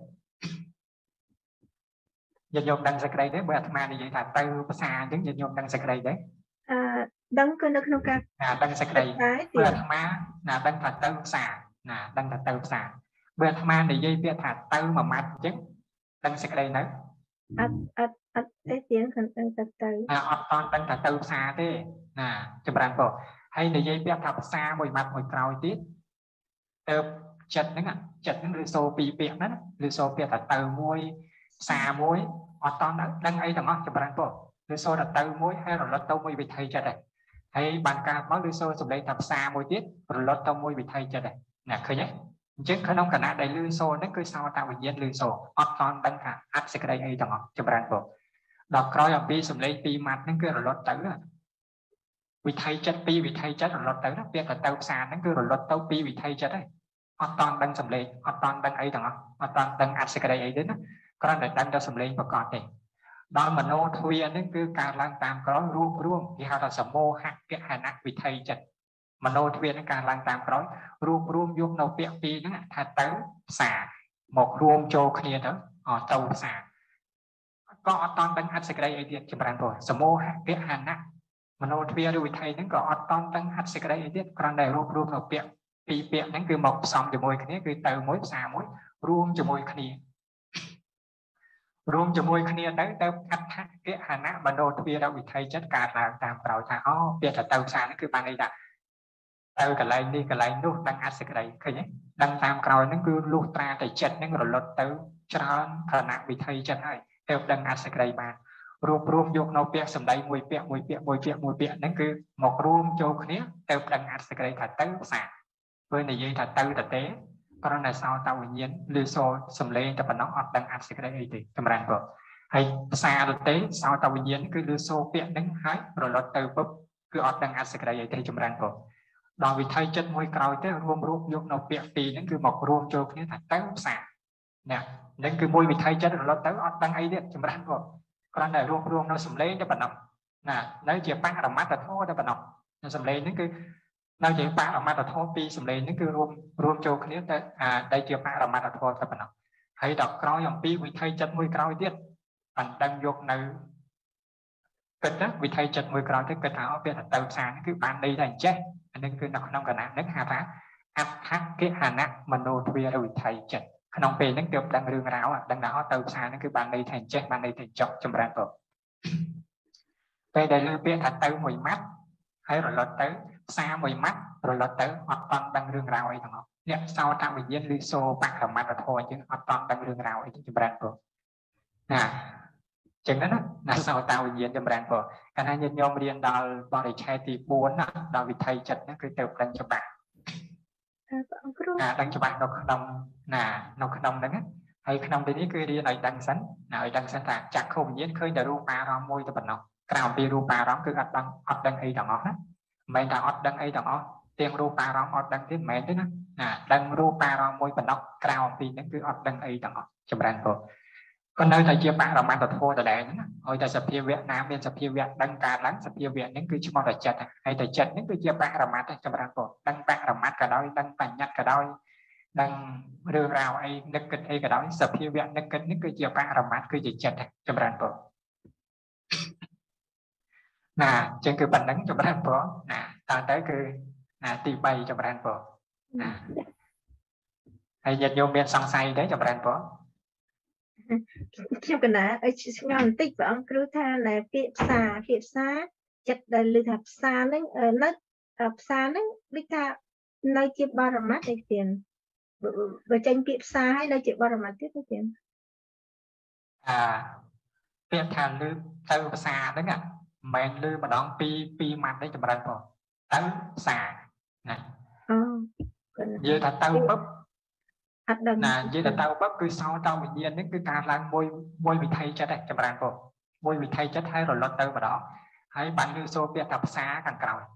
ยันยงดังสกายเด้เมื่ออาตมาในยัยถัดเติมสาจึงยันยงดังสกายเด้
ดังก็นึกนก
ดังสกายเมื่ออาตมาดังถัดเติมสาดังถัดเติมสาเมื่ออาตมาในยัยเปียถัดเติมมามัดจึงดังสกายเด้
อัดได้เสียงกันตั้งแต่เติม
อัดตอนดังถัดเติมสาเด้จะบรานบอกให้ในยัยเปียถัดสาบอยมัดบอยกราวติดเติมจัดนั่นหรือโซปีเปียนั้นหรือโซเปียถัดเติมมวยสามวยอตอนนั้นดังไอ้ต่างๆจะบรานบอกหรือโซถัดเติมมวยให้เราลดเติมมวยวิธีจัดเลยให้บางการบอกหรือโซสมเด็จถัดสามวยติดเราลดเติมมวยวิธีจัดเลยเนี่ยเคยไหมจึงขนมขนาดใดลือโซนั่นคือสาวตาวิญญาณลือโซอตอนดังค่ะอัดสกัดไอ้ต่างๆจะบรานบอกดอกครอยปีสมเด็จปีมัดนั่นคือเราลดเติมวิธีจัดปีวิธีจัดเราลดเติมนะเปียถัดเติมสามนั่นคือเราลดเติมปีวิธีจัดเลยอตอนดังสมเด็จอตอนดังไอ้ต่างๆอตอนดังอัดสกัดไอ้ด้วยนะก็ได้ดังจะสำเร็จประกอบเองดอนมโนทวีนั่นคือการล้างตามกร้อยร่วมที่เราสมโมหะเกี่ยนักวิธีจัดมโนทวีนั่นการล้างตามกร้อยร่วมยุคโนเปียปีนั่นถ้าเติมสาหมกรวมโจเคลียร์เถอะเติมสาก็ตอนดังอัดสกัดไอเดียจะปรานตัวสมโมหะเกี่ยนักมโนทวีด้วยวิธีนั่นก็ตอนดังอัดสกัดไอเดียกรณีร่วมโนเปียปีเปียนั่นคือหมกสองจมูกนี้คือเติมมวยสามวยรวมจมูกนี้รวมจมูกนี้ได้เติมอัดทักเกี่ยนักมโนทวีเราวิธีจัดการล้างตามเราถ้าเปียแต่เติมสานั่นคือปานใดด่ะเติมกับไรนี่กับไรนู่นดังอัดสกัดเคยไหมดังตามเรานั่นคือลูกตราแต่จัดนั่นเราลดเติมจานขนาดวิธีจัดให้เติมดังอัดสกัดมารวมยกโนเปียสมได้มวยเปียนั่นคือหมกรวมโจกนี้เติมดังอัดสกัดถ้าเติมสาเพื่อในยืนถ้าเติมแต่เต้ก็ในสาวตาวิญญาณลือโซสมเลงแต่ปนน้องอดดังอัดสกัดไอ้ติกำลังบอกให้สาตัวเต้สาวตาวิญญาณคือลือโซเปียนั่งหายเราลดเติมปุ๊บคืออดดังอัดสกัดไอ้ติกำลังบอกดอกวิธีจัดมวยกราวเต้รวมยกโนเปียปีนั่นคือหมกรวมโจกนี้ถ้าเติมสาเนี่ยนั่นคือมวยวิธีจัดเราลดเติมอดดังไอ้เด็กกำลังบอกก็ในรวมเราสมเลงแต่ปนน้องนั่นเจียป้าเรามัดแต่โทษแต่ปนน้องสมเลงนั่นคือเราเจียป้าเรามัดแต่โทษปีสมเลงนั่นคือรวมโจกนี้แต่ได้เจียป้าเรามัดแต่โทษแต่ปนน้องให้ดอกกราวอย่างปีวิธีจัดมวยกราวเด็ดปันดังยกในกิดนะวิธีจัดมวยกราวที่กิดหาเอาเป็นเติมสารนั่นคือปานใดได้เจ๊อันนั้นคือนักขนมกันนะนึกหาพระอัดทักเกี่ยนักมโนทวีเราวิธีจัดขนมเป็นนั่นเกี่ยวดังเรื่องราวดังนั้นเติมสารนั่นคือปานใดแทนเจ๊ปานใดแทนจบจำแรงตัวไปได้เรื่องเปียถัดเติมมวยมัดให้เราลดเติมซามวยมัดเราลดเติมอัดตอนดังเรื่องราวไอ้ทั้งหมดเนี่ยสาวตาวิญญาณลือโซปักเรามัดเราโทษจึงอัดตอนดังเรื่องราวไอ้ที่จำแรงตัวจึงนั้นนะสาวตาวิญญาณจำแรงตัวการให้ยันยอมเรียนดาวบริชัยตีปูนดาววิธีจัดนั่นคือเติมดังฉบับดังฉบับนกขนมนกขนมนั่นให้ขนมตัวนี้คือเรียนไอ้ดังสันไอ้ดังสันต่างจากคมยันเคยได้รูปารามวยตัวปนนกกล่าวปีรูปารามคืออัดดังไอ้ต่างอ๋อนะไม่แต่อัดดังไอ้ต่างอ๋อเตียงรูปารามอัดดังที่แม่ด้วยนะดังรูปารามวยปนนกกล่าวปีนั่นคืออัดดังไอ้ต่างอ๋อจำแรงตัวก็nơi thầy chia bạn làm ăn thật thô tại đây nữa, hồi tại sập phía Việt Nam bên sập phía Việt đăng cà lắng sập phía Việt những cái chimo tại chật hay tại chật những cái chia bạn làm ăn trong bạn cổ đăng bạn làm ăn cả đôi đăng bản nhật cả đôi đăng đưa rào ai nâng kịch hay cả đôi sập phía Việt nâng kịch những cái chia bạn làm ăn cứ chỉ chật trong bạn cổ trên cái bản đăng trong bạn cổ ta tới cái tì bay trong bạn cổ hay nhật nhôm bên song say đấy trong bạn cổ
ខ្ញុំកណាឲ្យស្ងល់បន្តិចព្រះអង្គគ្រូថាណែពាក្យផ្សារចិត្តដែលលើថាផ្សារហ្នឹងនៅផ្សារហ្នឹងដូចថានៅជាបរមត្តឯទៀតបើចេញពាក្យផ្សារហើយនៅជាបរមត្តទៀតទេទៀត
ពាក្យថាលើទៅផ្សារហ្នឹងមិនមែនលើម្ដងពីរម៉ាត់ទេចម្រើនបងទៅផ្សារណានិយាយថាទៅពឹបអត់ដឹងណានិយាយថាទៅពឹបគឺសោតវិញ្ញាណនេះគឺការឡើងមួយវិថីចិត្តឯងចម្រើនបងមួយវិថីចិត្តហើយរលត់ទៅម្ដងហើយបានលើសូពាក្យថាផ្សារខាងក្រោយ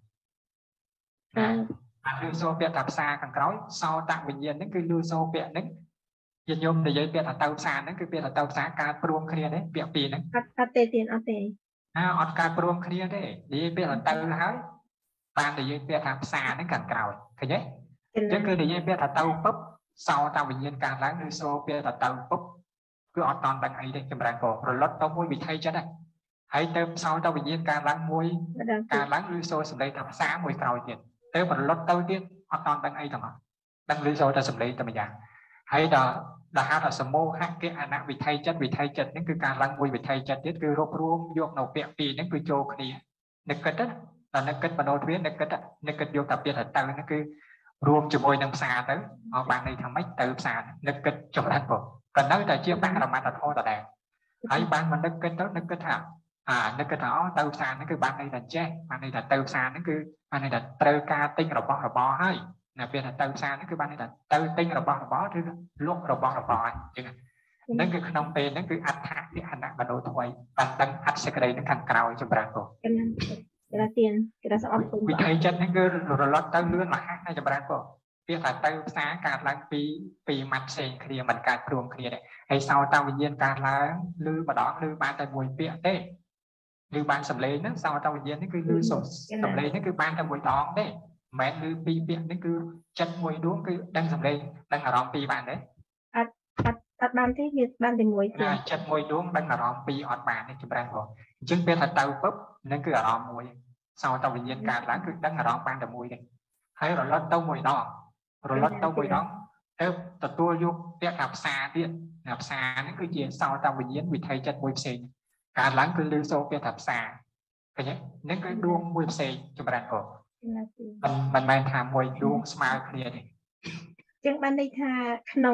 បានលើសូពាក្យថាផ្សារខាងក្រោយសោតវិញ្ញាណនេះគឺលើសូពាក្យនេះញាតិញោមនិយាយពាក្យថាទៅផ្សារហ្នឹងគឺពាក្យថាទៅផ្សារការព្រមគ្នាទេពាក្យពីរហ្នឹងអត់ទេទៀតអត់ទេអត់ការព្រមគ្នាទេនិយាយពាក្យថាទៅហើយបាននិយាយពាក្យថាផ្សារហ្នឹងខាងក្រោយឃើញទេអញ្ចឹងគឺនិយាយពាក្យថាទៅពឹបសោតវិញ្ញាណការឡើងឬសូពាក្យថាទៅពឹបគឺអត់តន់ដឹងអីទេចម្រើនក៏រលត់ទៅមួយវិថីចិត្តដែរហើយទៅសោតវិញ្ញាណការឡើងមួយការឡើងឬសូសម្លេងថាផ្សារមួយក្រោយទៀតទៅរលត់ទៅទៀតអត់តន់ដឹងអីទាំងអស់ដឹងឬសូតែសម្លេងតែម្យ៉ាងហើយដល់ហៅថាសមោហៈគេអនវិថីចិត្តហ្នឹងគឺការឡើងមួយវិថីចិត្តទៀតគឺរួបរวมយកនៅពាក្យពីរហ្នឹងគឺចូលគ្នានឹកគិតដល់នឹកគិតមโนទ្វានឹកគិតយកតែពាក្យថាទៅហ្នឹងគឺរួមជាមួយនឹងផ្សារទៅអត់បានន័យថាម៉េចទៅផ្សារនឹកគិតចម្រើនបងក៏នៅតែជាបរមត្តធម៌ដដែលហើយបានមកនឹកគិតទៅនឹកគិតថានឹកគិតថាទៅផ្សារហ្នឹងគឺបានន័យថាចេះបានន័យថាទៅផ្សារហ្នឹងគឺបានន័យថាត្រូវការទិញរបស់របរហើយណាពេលថាទៅផ្សារហ្នឹងគឺបានន័យថាទៅទិញរបស់របរឬលក់របស់របរអញ្ចឹងហ្នឹងគឺក្នុងពេលហ្នឹងគឺអដ្ឋៈទីអនមនោថ្មីបានដឹងអត្តសក្តិនឹងខាងក្រោយចម្រើនបង
គេថាទៀនគេថាស្អប់គុំ
វិថីចិត្តហ្នឹងគឺរលត់ទៅលឿនរហ័សណាចម្រើនបងពាក្យថាទៅផ្សារកើតឡើងពីម៉ាត់ផ្សេងគ្នាមិនកើតព្រមគ្នាទេហើយសោតវិញ្ញាណកើតឡើងឬម្ដងឬបានតែមួយពាក្យទេឬបានសម្លេងហ្នឹងសោតវិញ្ញាណនេះគឺឮសម្លេងនេះគឺបានតែមួយដងទេមិនមែនឬពីរពាក្យនេះគឺចិត្តមួយដួងគឺដឹងសម្លេងដឹងអារម្មណ៍ពីរបានទេ
អត់បានទេវាបានតែមួយទេ
ចិត្តមួយដួងដឹងអារម្មណ៍ពីរអត់បានទេចម្រើនបងអញ្ចឹងពេលថាទៅពឹបហ្នឹងគឺអារម្មណ៍មួយសោតវិញ្ញាណកើតឡើងគឺដឹងអារម្មណ៍បានតែមួយទេហើយរលត់ទៅមួយដងទៅទទួលយកពាក្យថាផ្សារទៀតផ្សារហ្នឹងគឺជាសោតវិញ្ញាណវិថីចិត្តមួយផ្សេងកើតឡើងគឺលើសូពាក្យថាផ្សារឃើញទេហ្នឹងគឺដួងមួយផ្សេងចម្រើនបងមិនមែនថាមួយដួងស្មើគ្នាទេ
ចឹងបានន័យថាក្នុង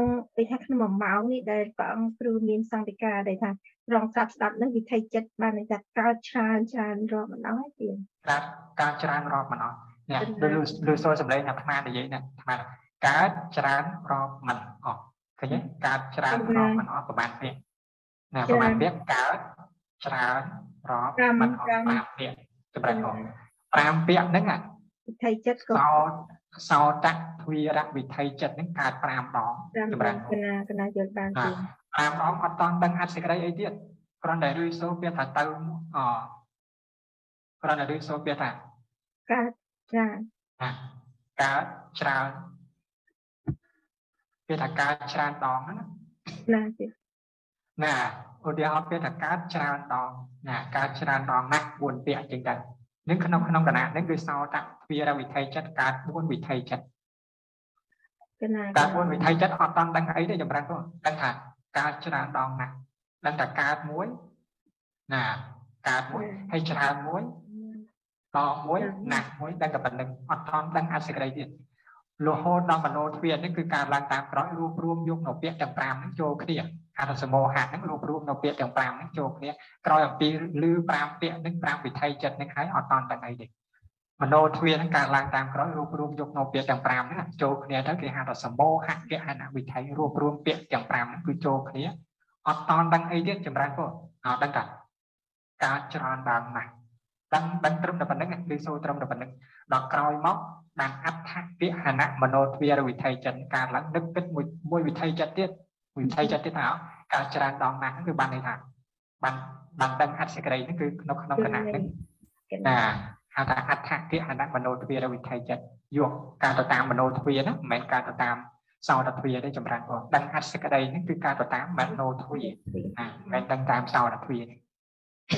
1ម៉ោងនេះដែលព្រះអង្គគ្រូមានសង្ឃិកាដែលថារងស្ដាប់នឹងវិថីចិត្តបានន័យថាកើតច្រើនរាប់មិនអស់ទេ
កើតច្រើនរាប់មិនអស់នេះលើសូសម្លេងអាត្មានិយាយណាអាត្មាកើតច្រើនរាប់មិនអស់ឃើញទេកើតច្រើនរាប់មិនអស់ប្រហែលពាក្យណាប្រហែលពាក្យកើតច្រើនរាប់មិនអស់5ពាក្យចម្រើនផង5ពាក្យហ្នឹង
វិថីចិត្តក៏
សោតទ្វីរវិថីចិត្តហ្នឹងកើត5ដង
ចម្រើនកណាយល់បាន
ទេ5ដងអត់តន់ដឹងអត្ថសេចក្តីអីទៀតគ្រាន់តែឬសូពាក្យថាទៅគ្រាន់តែឬសូពាក្យថា
កើតច្រើន
កើតច្រើនពាក្យថាកើតច្រើនដង
ណាទេ
ណាឧទាហរណ៍ពាក្យថាកើតច្រើនដងណាកើតច្រើនដងណាស់4ពាក្យចឹងទៅនឹងក្នុងគណៈហ្នឹងគឺសោតទ្វីរវិថីចិត្តកើត4វិថីចិត្តកើត4វិថីចិត្តអត់តន់ដឹងអីទេចម្រើនផងដឹងថាកើតច្រើនដងណាស់ដឹងថាកើតមួយណាកើតមួយហើយច្រើនមួយដងមួយណាស់មួយដឹងតែប៉ុណ្្នឹងអត់តន់ដឹងអត្ថសេចក្តីទៀតរហូតដល់មโนទ្វារនេះគឺការឡើងតាមក្រោយរួបរวมយកនៅពាក្យទាំង5ហ្នឹងចូលគ្នាអត្ថសមោហៈហ្នឹងរួបរวมនៅពាក្យទាំង5ហ្នឹងចូលគ្នាក្រោយអំពីឬ5ពាក្យហ្នឹង5វិថីចិត្តហ្នឹងហើយអត់តន់ដឹងអីទេមโนទ្វារហ្នឹងការឡើងតាមក្រោយរួបរวมយកនៅពាក្យទាំង5ហ្នឹងចូលគ្នាទៅគេហៅថាសមោហៈគេអនវិថីរួបរวมពាក្យទាំង5ហ្នឹងគឺចូលគ្នាអត់តន់ដឹងអីទៀតចម្រើនផងអត់ដឹងថាកើតច្រើនដើមណាស់ដឹងត្រឹមតែប៉ុណ្្នឹងគឺសូត្រឹមតែប៉ុណ្្នឹងដល់ក្រោយមកបានអដ្ឋពាហនៈមโนទ្វារវិថីចិត្តការឡើងនឹកគិតមួយវិថីចិត្តទៀតវិថីចិត្តទៀតថាការច្រើនដងណាស់គឺបានន័យថាបានដឹងអត្ថសេចក្តីហ្នឹងគឺក្នុងគណៈហ្នឹងណាហៅថាអដ្ឋពាហនៈមโนទ្វារវិថីចិត្តយកការទៅតាមមโนទ្វារណាមិនមែនការទៅតាមសោតទ្វារទេចម្រើនបងដឹងអត្ថសេចក្តីហ្នឹងគឺការទៅតាមមโนទ្វារណាមិនមែនដឹងតាមសោតទ្វារទេ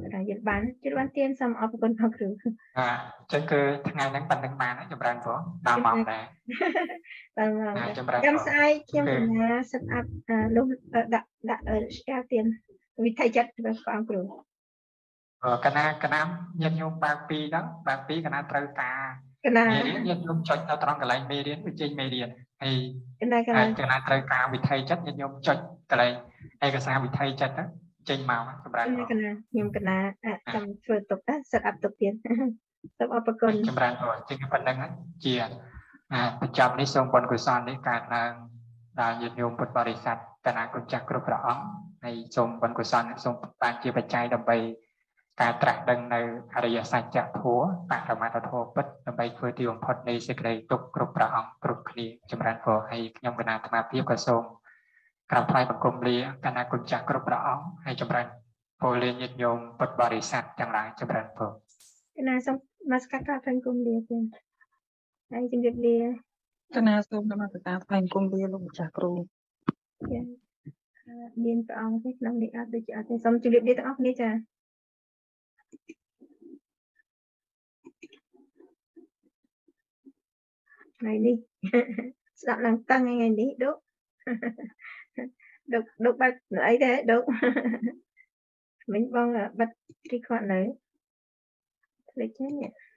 rồi dịch bán tiền xong ở con học rồi
chân cứ ngày nắng bắn nắng mà nó chụp răng phố đào mỏng này chụp răng
em
phố
sai kiếm nhà set up lúc đã share tiền vì thay chất với con rồi
cái nam nhân nhung ba pi đó ba pi cái nam trâu ta
cái
mê
nào
điên nhân nhung chọn tao trong cái này mê điên với trên mê điên hay
cái
cái nam trâu ta bị thay chất nhân nhung chọn cái này hay cái sao bị thay chất đó trên màu chụp răng phố
nhưng cái nào trong vừa tục đó set up tục tiền tập up con
chụp răng phố trên cái phần nâng chia trongนี้ทรงบนกุศลในการได้ยินโยมพุทธบริษัทคณะกุญจักรพระองค์ในทรงบนกุศลทรงบางเจียปัจจัยดำไปการตรัสดังในอริยสัจจะผัวปากธรรมะโทปิดดำไปเพื่อที่องค์พอดในสิ่งใดตุกกรุพระองค์กรุคณีจำรันโฟให้ยมคณะธรรมะเพียบกระทรงกราบไหว้บังคมเลียคณะกุญจักรพระองค์ให้จำรันโพเลียนยินโยมพุทธบริษัทจังหลายจำรันโฟ
คณะสมมาสกัดเป็นกลุ่มเดียวกันไอ้จึงเดียว
คณะสมมาสกัดเป็นกลุ่มเดียวลงจากครู
เรียนประองที่นำเด็กอาจจะสมจุดเดียวต้องออกนี่จ้ะไงดิสลับหลังตั้งไงดิดุดุบัดไอ้เด้ดุmình bong là bật cái khoản đấy lấy chết nhỉ